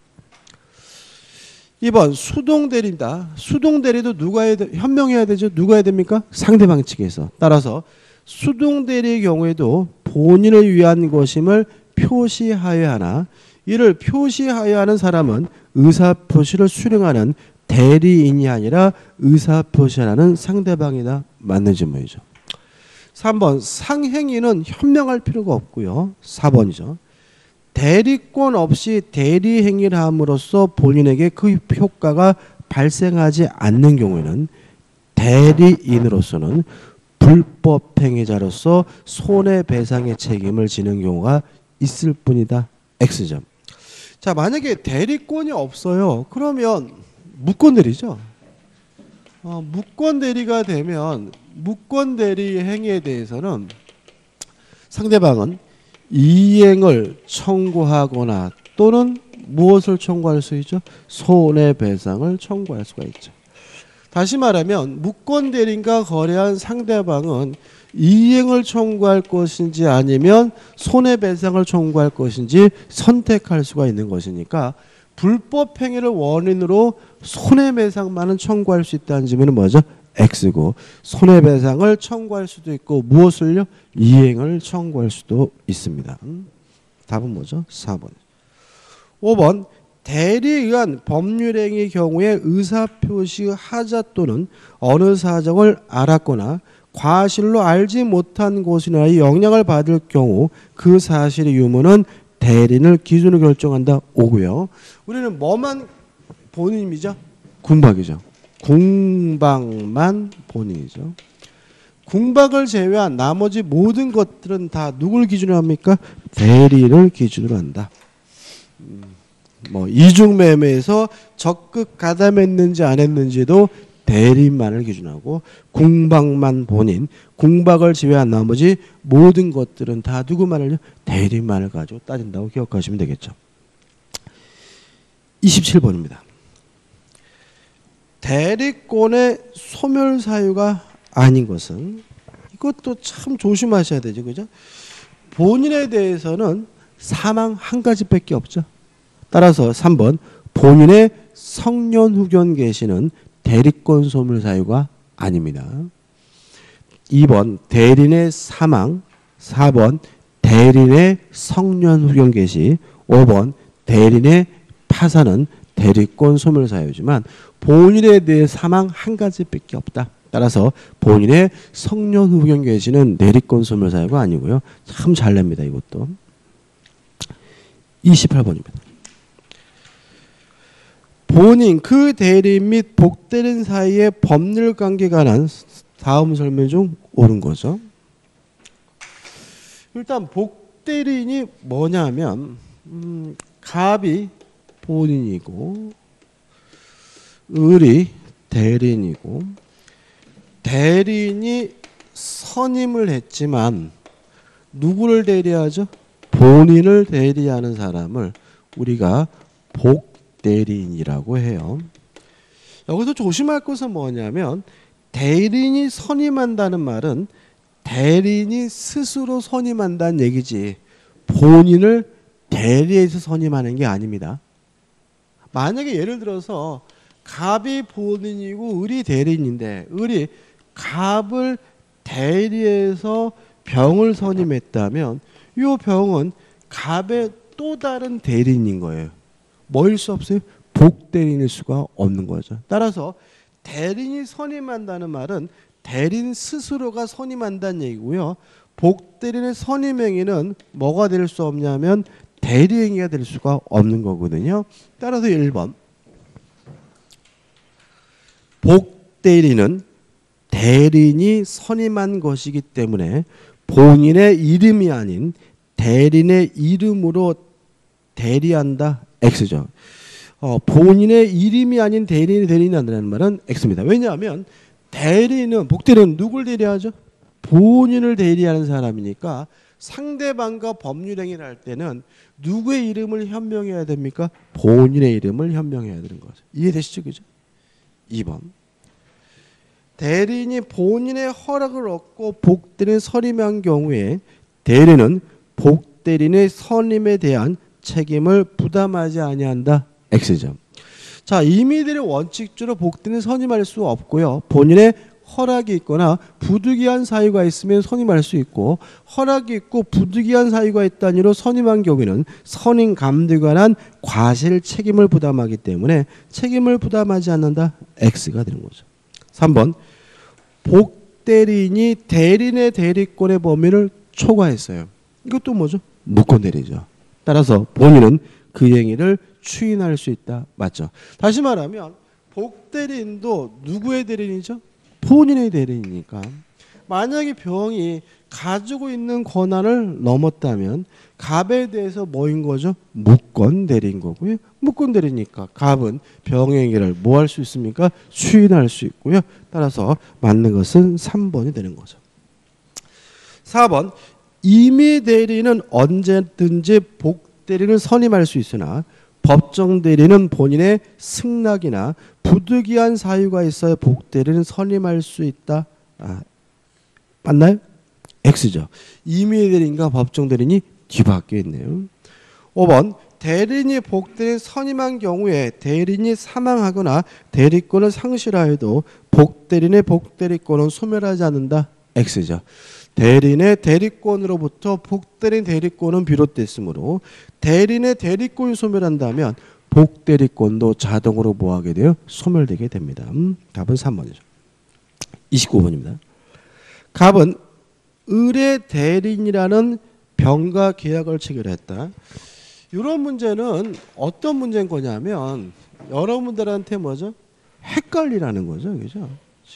이 번 수동대리다. 수동대리도 누가 해야 돼? 현명해야 되죠. 누가 해야 됩니까? 상대방 측에서. 따라서 수동대리의 경우에도 본인을 위한 것임을 표시하여야 하나 이를 표시하여야 하는 사람은 의사표시를 수령하는 대리인이 아니라 의사표시하는 상대방이다. 맞는 질문이죠. 삼 번 상행위는 현명할 필요가 없고요. 사 번이죠. 대리권 없이 대리행위를 함으로써 본인에게 그 효과가 발생하지 않는 경우에는 대리인으로서는 불법행위자로서 손해배상의 책임을 지는 경우가 있을 뿐이다. X점. 자, 만약에 대리권이 없어요. 그러면 무권대리죠. 어, 무권대리가 되면 무권대리 행위에 대해서는 상대방은 이행을 청구하거나 또는 무엇을 청구할 수 있죠? 손해배상을 청구할 수가 있죠. 다시 말하면 무권대리인과 거래한 상대방은 이행을 청구할 것인지 아니면 손해배상을 청구할 것인지 선택할 수가 있는 것이니까 불법행위를 원인으로 손해배상만은 청구할 수 있다는 점은 뭐죠? X고 손해배상을 청구할 수도 있고 무엇을요? 이행을 청구할 수도 있습니다. 답은 뭐죠? 사 번. 오 번 대리에 의한 법률행위 경우에 의사표시 하자 또는 어느 사정을 알았거나 과실로 알지 못한 것이나 영향을 받을 경우 그 사실의 유무는 대리인을 기준으로 결정한다. 오고요. 우리는 뭐만 본인이죠? 궁박이죠. 궁박만 본인이죠. 궁박을 제외한 나머지 모든 것들은 다 누굴 기준으로 합니까? 대리인을 기준으로 한다. 음, 뭐 이중매매에서 적극 가담했는지 안 했는지도 대리인만을 기준하고 궁박만 본인, 궁박을 제외한 나머지 모든 것들은 다 누구만을요? 대리인만을 가지고 따진다고 기억하시면 되겠죠. 이십칠 번입니다. 대리권의 소멸 사유가 아닌 것은 이것도 참 조심하셔야 되죠. 그죠? 본인에 대해서는 사망 한 가지밖에 없죠. 따라서 삼 번 본인의 성년 후견 계시는 대리권 소멸 사유가 아닙니다. 이 번 대리인의 사망, 사 번 대리인의 성년 후견 계시, 오 번 대리인의 파산은 대리권 소멸 사유지만 본인에 대해 사망 한 가지밖에 없다. 따라서 본인의 성년 후견 계시는 대리권 소멸 사유가 아니고요. 참 잘 냅니다. 이것도. 이십팔 번입니다. 본인, 그 대리인 및 복대리인 사이의 법률관계에 관한 다음 설명 중 옳은 거죠. 일단 복대리인이 뭐냐면 음, 갑이 본인이고 을이 대리인이고 대리인이 선임을 했지만 누구를 대리하죠? 본인을 대리하는 사람을 우리가 복대리인이라고 해요. 여기서 조심할 것은 뭐냐면 대리인이 선임한다는 말은 대리인이 스스로 선임한다는 얘기지 본인을 대리해서 선임하는 게 아닙니다. 만약에 예를 들어서 갑이 본인이고 을이 대리인인데 을이 갑을 대리해서 병을 선임했다면 이 병은 갑의 또 다른 대리인인 거예요. 뭐일 수 없어요? 복대리인일 수가 없는 거죠. 따라서 대리인이 선임한다는 말은 대리인 스스로가 선임한다는 얘기고요. 복대리인의 선임행위는 뭐가 될 수 없냐면 대리행위가 될 수가 없는 거거든요. 따라서 일 번 복대리인은 대리인이 선임한 것이기 때문에 본인의 이름이 아닌 대리인의 이름으로 대리한다. X죠. 어, 본인의 이름이 아닌 대리인이 대리한다는 말은 X입니다. 왜냐하면 대리인은 복대리인은 누굴 대리하죠? 본인을 대리하는 사람이니까 상대방과 법률행위를 할 때는 누구의 이름을 현명해야 됩니까? 본인의 이름을 현명해야 되는 거죠. 이해되시죠? 그죠? 이 번 대리인이 본인의 허락을 얻고 복대리인 선임한 경우에 대리인은 복대리인의 선임에 대한 책임을 부담하지 아니한다. X점. 자, 임의대리 원칙적으로 복대리인 선임할 수 없고요. 본인의 허락이 있거나 부득이한 사유가 있으면 선임할 수 있고, 허락이 있고 부득이한 사유가 있다니로 선임한 경우에는 선임 감독에 관한 과실 책임을 부담하기 때문에 책임을 부담하지 않는다. X가 되는 거죠. 삼 번 복대리인이 대리인의 대리권의 범위를 초과했어요. 이것도 뭐죠? 무권대리죠. 따라서 본인은 그 행위를 추인할 수 있다. 맞죠? 다시 말하면 복대리인도 누구의 대리인이죠? 본인의 대리인이니까. 만약에 병이 가지고 있는 권한을 넘었다면 갑에 대해서 뭐인 거죠? 무권대리인 거고요. 무권대리니까 갑은 병의 행위를 뭐 할 수 있습니까? 추인할 수 있고요. 따라서 맞는 것은 삼 번이 되는 거죠. 사 번 임의대리인은 언제든지 복대리인을 선임할 수 있으나 법정대리인은 본인의 승낙이나 부득이한 사유가 있어야 복대리인을 선임할 수 있다. 아, 맞나요? X죠. 임의대리인과 법정대리인이 뒤바뀌어 있네요. 오 번 대리인이 복대리인 선임한 경우에 대리인이 사망하거나 대리권을 상실하여도 복대리인의 복대리권은 소멸하지 않는다. X죠. 대리인의 대리권으로부터 복대리인 대리권은 비롯됐으므로 대리인의 대리권이 소멸한다면 복대리권도 자동으로 뭐하게 돼요? 소멸되게 됩니다. 음, 답은 삼 번이죠. 이십구 번입니다. 갑은 의뢰 대리인이라는 병가 계약을 체결했다. 이런 문제는 어떤 문제인 거냐면 여러분들한테 뭐죠? 헷갈리라는 거죠. 그죠?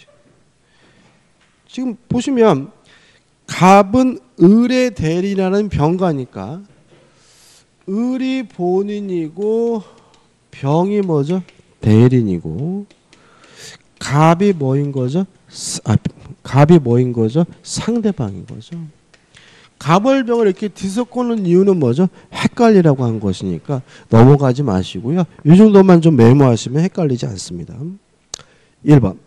지금 보시면 갑은 의뢰 대리라는 병가니까 을이 본인이고 병이 뭐죠? 대리인이고 갑이 뭐인 거죠? 아, 갑이 뭐인 거죠? 상대방인 거죠. 갑을 병을 이렇게 뒤섞어놓은 이유는 뭐죠? 헷갈리라고 한 것이니까 넘어가지 마시고요. 이 정도만 좀 메모하시면 헷갈리지 않습니다. 일 번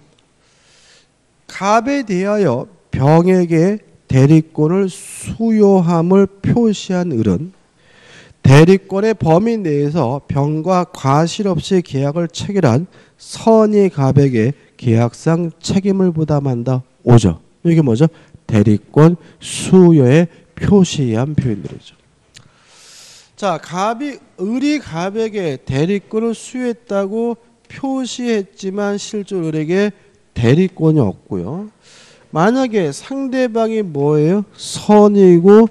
갑에 대하여 병에게 대리권을 수요함을 표시한 을은 대리권의 범위 내에서 병과 과실 없이 계약을 체결한 선의 갑에게 계약상 책임을 부담한다. 오죠. 이게 뭐죠? 대리권 수요에 표시한 표현들이죠. 자, 갑이 을이 갑에게 대리권을 수요했다고 표시했지만 실제로 을에게 대리권이 없고요. 만약에 상대방이 뭐예요? 선이고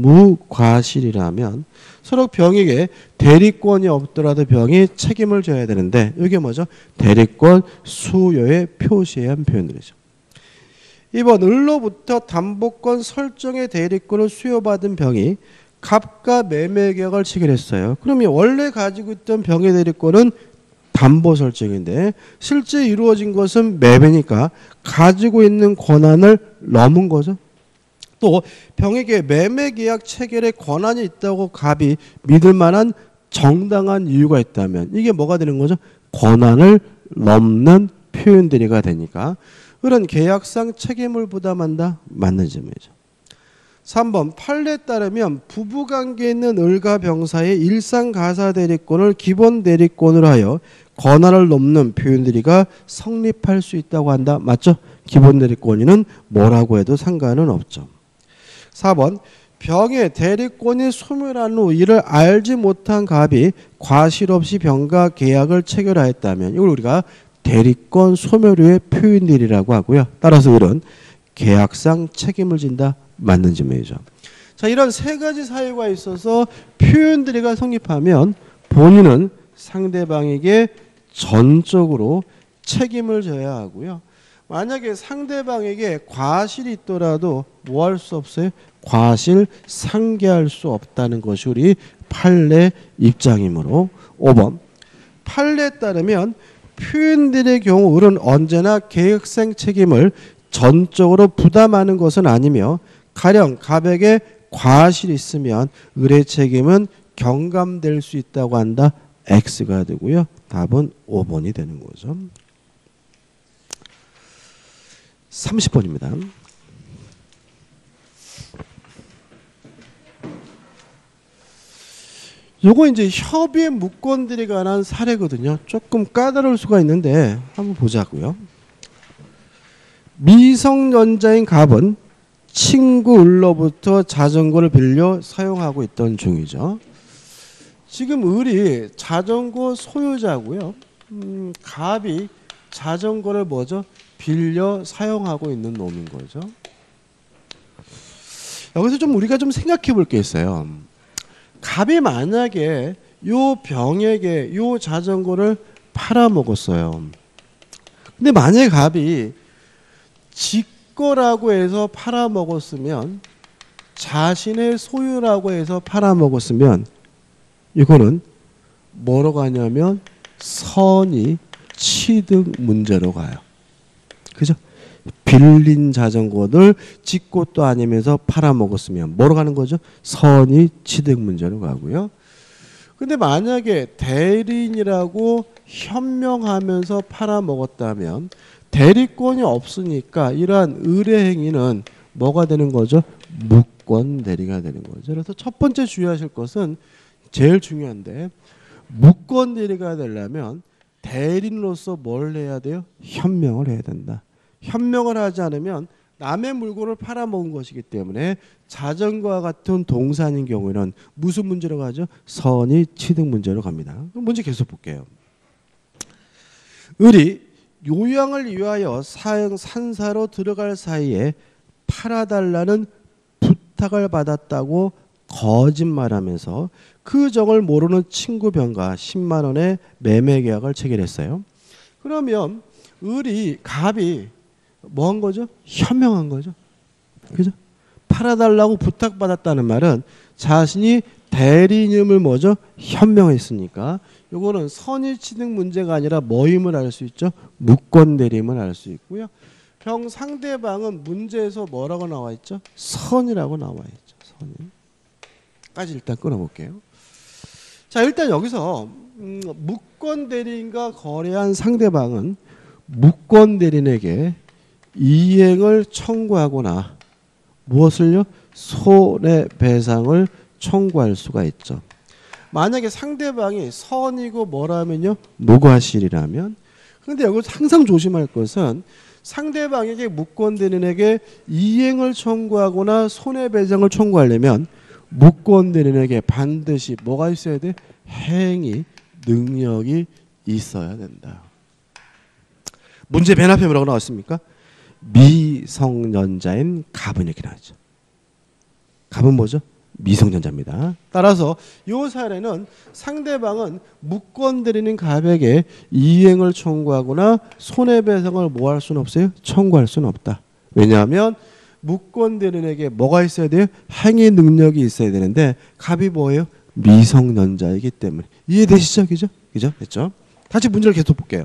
무과실이라면 서로 병에게 대리권이 없더라도 병이 책임을 져야 되는데 이게 뭐죠? 대리권 수요에 표시한 표현들이죠. 이 번 을로부터 담보권 설정의 대리권을 수요받은 병이 갑과 매매 계약을 체결했어요. 그러면 원래 가지고 있던 병의 대리권은 담보 설정인데 실제 이루어진 것은 매매니까 가지고 있는 권한을 넘은 거죠. 또 병에게 매매 계약 체결의 권한이 있다고 갑이 믿을 만한 정당한 이유가 있다면 이게 뭐가 되는 거죠? 권한을 넘는 표현들이가 되니까 을은 계약상 책임을 부담한다. 맞는 질문이죠. 삼 번 판례에 따르면 부부관계에 있는 을과 병 사이의 일상가사 대리권을 기본 대리권으로 하여 권한을 넘는 표현들이가 성립할 수 있다고 한다. 맞죠? 기본 대리권이는 뭐라고 해도 상관은 없죠. 사 번 병의 대리권이 소멸한 후 이를 알지 못한 갑이 과실 없이 병과 계약을 체결하였다면 이걸 우리가 대리권 소멸 후의 표현들이라고 하고요. 따라서 을은 계약상 책임을 진다. 맞는 질문이죠. 자, 이런 세 가지 사유가 있어서 표현들이가 성립하면 본인은 상대방에게 전적으로 책임을 져야 하고요. 만약에 상대방에게 과실이 있더라도 뭐 할 수 없어요? 과실 상계할 수 없다는 것이 우리 판례 입장이므로 오 번 판례에 따르면 표현들의 경우 을은 언제나 계획상 책임을 전적으로 부담하는 것은 아니며 가령 갑에게 과실이 있으면 을의 책임은 경감될 수 있다고 한다. X가 되고요. 답은 오 번이 되는 거죠. 삼십 번입니다. 요거 이제 협의 무권들에 관한 사례거든요. 조금 까다로울 수가 있는데 한번 보자고요. 미성년자인 갑은 친구 을로부터 자전거를 빌려 사용하고 있던 중이죠. 지금 을이 자전거 소유자고요. 음, 갑이 자전거를 뭐죠? 빌려 사용하고 있는 놈인 거죠. 여기서 좀 우리가 좀 생각해 볼 게 있어요. 갑이 만약에 요 병에게 요 자전거를 팔아먹었어요. 근데 만약에 갑이 지 거라고 해서 팔아먹었으면, 자신의 소유라고 해서 팔아먹었으면 이거는 뭐로 가냐면 선의 취득 문제로 가요. 그죠? 빌린 자전거를 지 것도 아니면서 팔아먹었으면 뭐로 가는 거죠? 선의 취득 문제로 가고요. 근데 만약에 대리인이라고 현명하면서 팔아먹었다면 대리권이 없으니까 이러한 의뢰 행위는 뭐가 되는 거죠? 무권 대리가 되는 거죠. 그래서 첫 번째 주의하실 것은 제일 중요한데, 무권 대리가 되려면 대리인으로서 뭘 해야 돼요? 현명을 해야 된다. 현명을 하지 않으면 남의 물건을 팔아먹은 것이기 때문에 자전거와 같은 동산인 경우에는 무슨 문제로 가죠? 선의 취득 문제로 갑니다. 그럼 문제 계속 볼게요. 을이 요양을 위하여 사형 산사로 들어갈 사이에 팔아달라는 부탁을 받았다고 거짓말하면서 그 정을 모르는 친구 병과 십만 원의 매매 계약을 체결했어요. 그러면 을이 갑이 뭐 한 거죠? 현명한 거죠. 그죠? 팔아달라고 부탁받았다는 말은 자신이 대리인임을 뭐죠? 현명했으니까 요거는 선의 취득 문제가 아니라 뭐임을 알 수 있죠? 무권 대리임을 알 수 있고요. 병 상대방은 문제에서 뭐라고 나와 있죠? 선이라고 나와 있죠. 선이. 까지 일단 끊어볼게요. 자, 일단 여기서 음, 무권 대리인과 거래한 상대방은 무권 대리인에게 이행을 청구하거나 무엇을요? 손해배상을 청구할 수가 있죠. 만약에 상대방이 선이고 뭐라면요? 무과실이라면. 그런데 여기서 항상 조심할 것은 상대방에게 무권 대리인에게 이행을 청구하거나 손해배상을 청구하려면 무권 대리인에게 반드시 뭐가 있어야 돼? 행위 능력이 있어야 된다. 문제 맨 앞에 뭐라고 나왔습니까? 미성년자인 갑은 이렇게 나왔죠. 갑은 뭐죠? 미성년자입니다. 따라서 이 사례는 상대방은 무권 대리인 갑에게 이행을 청구하거나 손해배상을 뭐 할 수는 없어요? 청구할 수는 없다. 왜냐하면 무권 대리인에게 뭐가 있어야 돼요? 행위 능력이 있어야 되는데 갑이 뭐예요? 미성년자이기 때문에. 이해되시죠? 그죠? 그죠? 됐죠? 다시 문제를 계속 볼게요.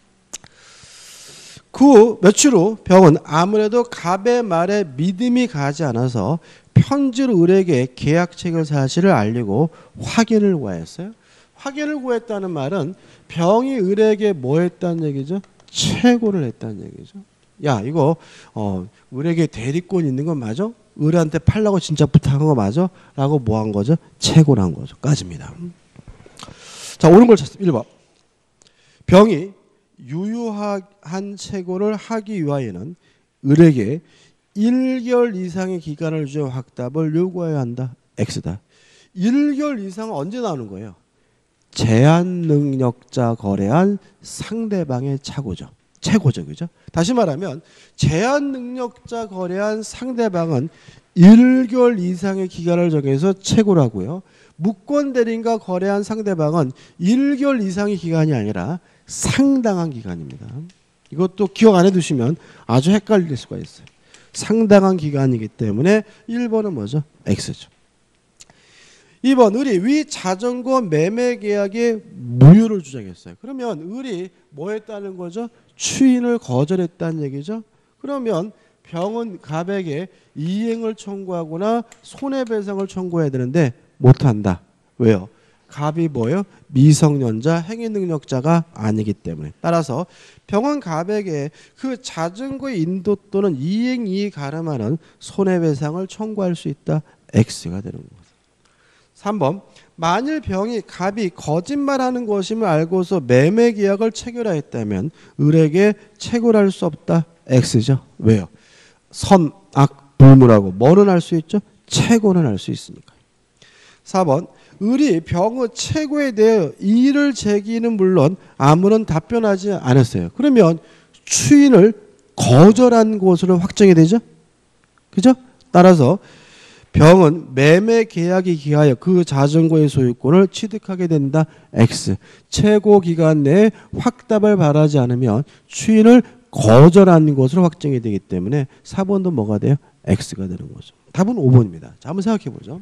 그 며칠 후 병은 아무래도 갑의 말에 믿음이 가지 않아서 편지로 을에게 계약 체결 사실을 알리고 확인을 구하였어요. 확인을 구했다는 말은 병이 을에게 뭐 했다는 얘기죠? 최고를 했다는 얘기죠. 야, 이거 어, 을에게 대리권 있는 건 맞아? 을한테 팔라고 진짜 부탁한 거 맞아? 라고 뭐 한 거죠? 최고를 한 거죠. 까집니다. 자, 옳은 걸 찾습니다. 일 번. 병이 유효한 최고를 하기 위하여는 을에게 일 개월 이상의 기간을 주어 확답을 요구해야 한다. X다. 일 개월 이상은 언제 나오는 거예요? 제한 능력자 거래한 상대방의 차고죠. 최고죠. 그죠? 다시 말하면 제한 능력자 거래한 상대방은 일 개월 이상의 기간을 정해서 최고라고요. 무권 대리인과 거래한 상대방은 일 개월 이상의 기간이 아니라 상당한 기간입니다. 이것도 기억 안 해두시면 아주 헷갈릴 수가 있어요. 상당한 기간이기 때문에 일 번은 뭐죠? X죠. 이 번 을이 위 자전거 매매 계약의 무효를 주장했어요. 그러면 을이 뭐 했다는 거죠? 추인을 거절했다는 얘기죠. 그러면 병은 갑에게 이행을 청구하거나 손해배상을 청구해야 되는데 못한다. 왜요? 갑이 뭐예요? 미성년자 행위능력자가 아니기 때문에. 따라서 병은 갑에게 그 자전거의 인도 또는 이행이익이 가름하는 손해배상을 청구할 수 있다. X가 되는 거죠. 삼 번. 만일 병이 갑이 거짓말하는 것임을 알고서 매매 계약을 체결하였다면 을에게 체결할 수 없다. X죠. 왜요? 선악불문하고 뭐는 할 수 있죠? 최고는 할 수 있으니까. 사 번 을이 병의 최고에 대해 이의를 제기는 물론 아무런 답변하지 않았어요. 그러면 추인을 거절한 것으로 확정이 되죠. 그죠? 따라서 병은 매매 계약에 기하여 그 자전거의 소유권을 취득하게 된다. X. 최고 기간 내에 확답을 바라지 않으면 추인을 거절한 것으로 확정이 되기 때문에 사 번도 뭐가 돼요? X가 되는 거죠. 답은 오 번입니다. 자, 한번 생각해 보죠.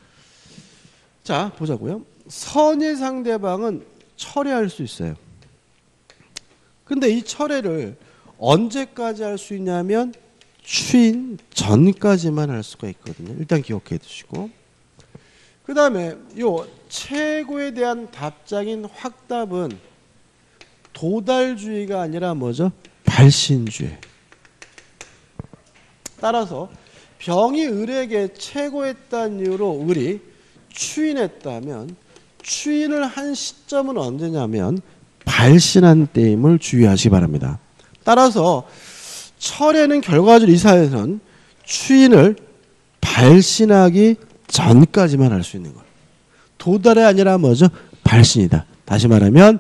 자, 보자고요. 선의 상대방은 철회할 수 있어요. 근데 이 철회를 언제까지 할 수 있냐면 추인 전까지만 할 수가 있거든요. 일단 기억해 두시고. 그 다음에 요 최고에 대한 답장인 확답은 도달주의가 아니라 뭐죠? 발신주의. 따라서 병이 을에게 최고했다는 이유로 을이 추인했다면 추인을 한 시점은 언제냐면 발신한 때임을 주의하시기 바랍니다. 따라서 철회는 결과적으로 이 사회에서는 추인을 발신하기 전까지만 할 수 있는 거예요. 도달이 아니라 뭐죠? 발신이다. 다시 말하면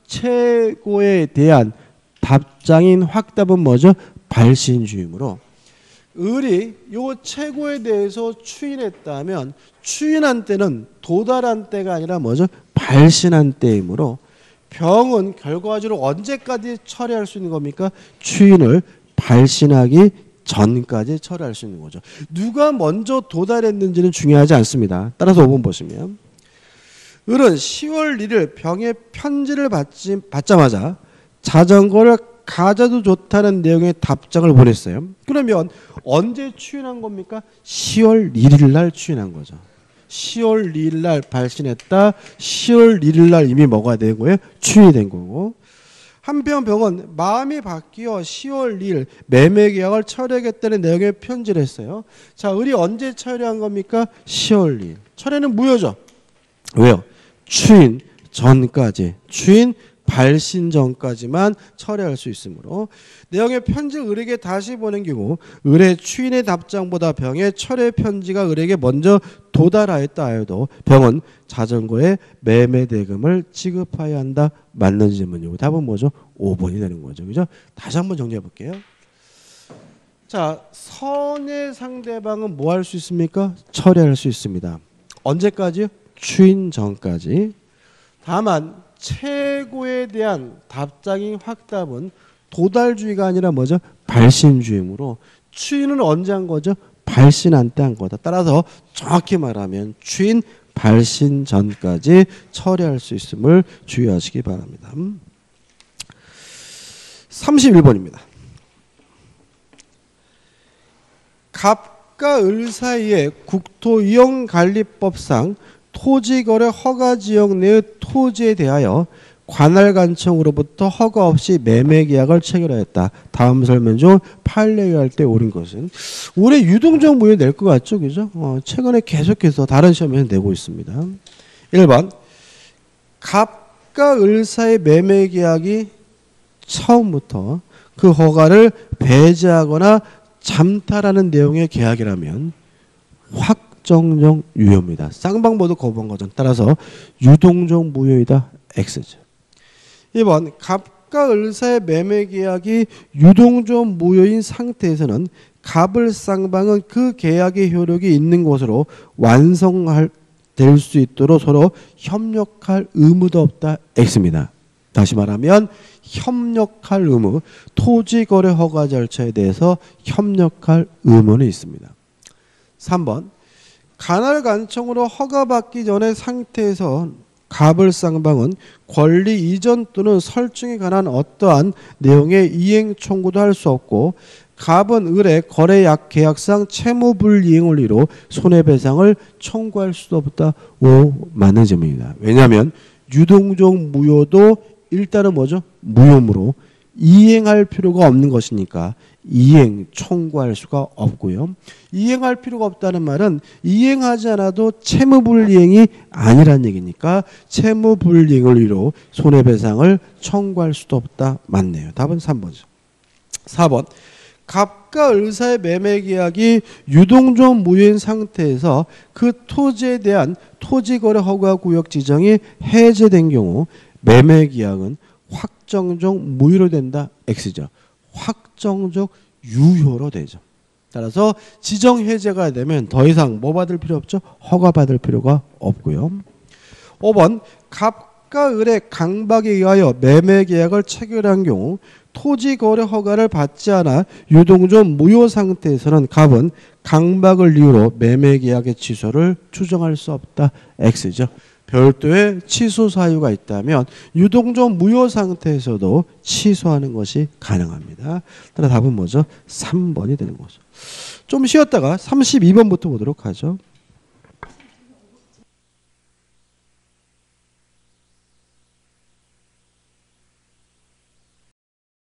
최고에 대한 답장인 확답은 뭐죠? 발신주의이므로 을이 요 최고에 대해서 추인했다면 추인한 때는 도달한 때가 아니라 뭐죠? 발신한 때이므로 병은 결과적으로 언제까지 처리할 수 있는 겁니까? 추인을 발신하기 전까지 처리할 수 있는 거죠. 누가 먼저 도달했는지는 중요하지 않습니다. 따라서 오 번 보시면 을은 시월 일일 병의 편지를 받지, 받자마자 자전거를 가져도 좋다는 내용의 답장을 보냈어요. 그러면 언제 추인한 겁니까? 시월 일일 날 추인한 거죠. 시월 이일 날 발신했다. 시월 일일 날 이미 뭐가 된 거예요? 추인이 된 거고. 한편 병은 마음이 바뀌어 시월 이일 매매 계약을 철회하겠다는 내용의 편지를 했어요. 자, 을이 언제 철회한 겁니까? 시월 이일. 철회는 무효죠. 왜요? 추인 전까지. 추인 발신 전까지만 철회할 수 있으므로 내용의 편지를 을에게 다시 보낸 경우 을의 추인의 답장보다 병의 철회 편지가 을에게 먼저 도달하였다 하여도 병은 자전거의 매매 대금을 지급해야 한다. 맞는 질문이고 답은 뭐죠? 오 번이 되는 거죠. 그죠? 다시 한번 정리해 볼게요. 자, 선의 상대방은 뭐 할 수 있습니까? 철회할 수 있습니다. 언제까지요? 추인 전까지. 다만 최고에 대한 답장인 확답은 도달주의가 아니라 뭐죠? 발신주의이므로 추인은 언제 한 거죠? 발신한 때 한 거다. 따라서 정확히 말하면 추인 발신 전까지 처리할 수 있음을 주의하시기 바랍니다. 삼십일 번입니다. 갑과 을 사이의 국토이용관리법상 토지거래 허가지역 내의 토지에 대하여 관할관청으로부터 허가 없이 매매계약을 체결하였다. 다음 설명 중 판례할 때 옳은 것은 올해 유동적 무효 낼 것 같죠, 그죠? 어, 최근에 계속해서 다른 시험에서 내고 있습니다. 일 번 갑과 을 사이 매매계약이 처음부터 그 허가를 배제하거나 잠탈하는 내용의 계약이라면 확 정정 유효입니다. 쌍방모두 거부한 거죠. 따라서 유동적 무효이다. X죠. 이 번 갑과 을 사이의 매매 계약이 유동적 무효인 상태에서는 갑을 쌍방은 그 계약의 효력이 있는 것으로 완성할 될 수 있도록 서로 협력할 의무도 없다. X입니다. 다시 말하면 협력할 의무, 토지거래 허가 절차에 대해서 협력할 의무는 있습니다. 삼 번 관할관청으로 허가받기 전의 상태에서 갑을 쌍방은 권리 이전 또는 설정에 관한 어떠한 내용의 이행 청구도 할 수 없고 갑은 을의 거래 약 계약상 채무불이행을 이로 손해배상을 청구할 수도 없다. 오, 맞는 질문입니다. 왜냐하면 유동적 무효도 일단은 뭐죠? 무효므로 이행할 필요가 없는 것이니까 이행 청구할 수가 없고요. 이행할 필요가 없다는 말은 이행하지 않아도 채무불이행이 아니란 얘기니까 채무불이행을 이로 손해배상을 청구할 수도 없다. 맞네요. 답은 삼 번이죠. 사 번 갑과 을 사이의 매매 계약이 유동종 무효인 상태에서 그 토지에 대한 토지거래 허가 구역 지정이 해제된 경우 매매 계약은 확정적 무효로 된다. X죠. 확정적 유효로 되죠. 따라서 지정 해제가 되면 더 이상 뭐 받을 필요 없죠? 허가 받을 필요가 없고요. 오 번 갑과 을의 강박에 의하여 매매 계약을 체결한 경우 토지 거래 허가를 받지 않아 유동종 무효 상태에서는 갑은 강박을 이유로 매매 계약의 취소를 추정할 수 없다. X죠. 별도의 취소 사유가 있다면 유동종 무효 상태에서도 취소하는 것이 가능합니다. 따라 답은 뭐죠? 삼 번이 되는 거죠. 좀 쉬었다가 삼십이 번부터 보도록 하죠.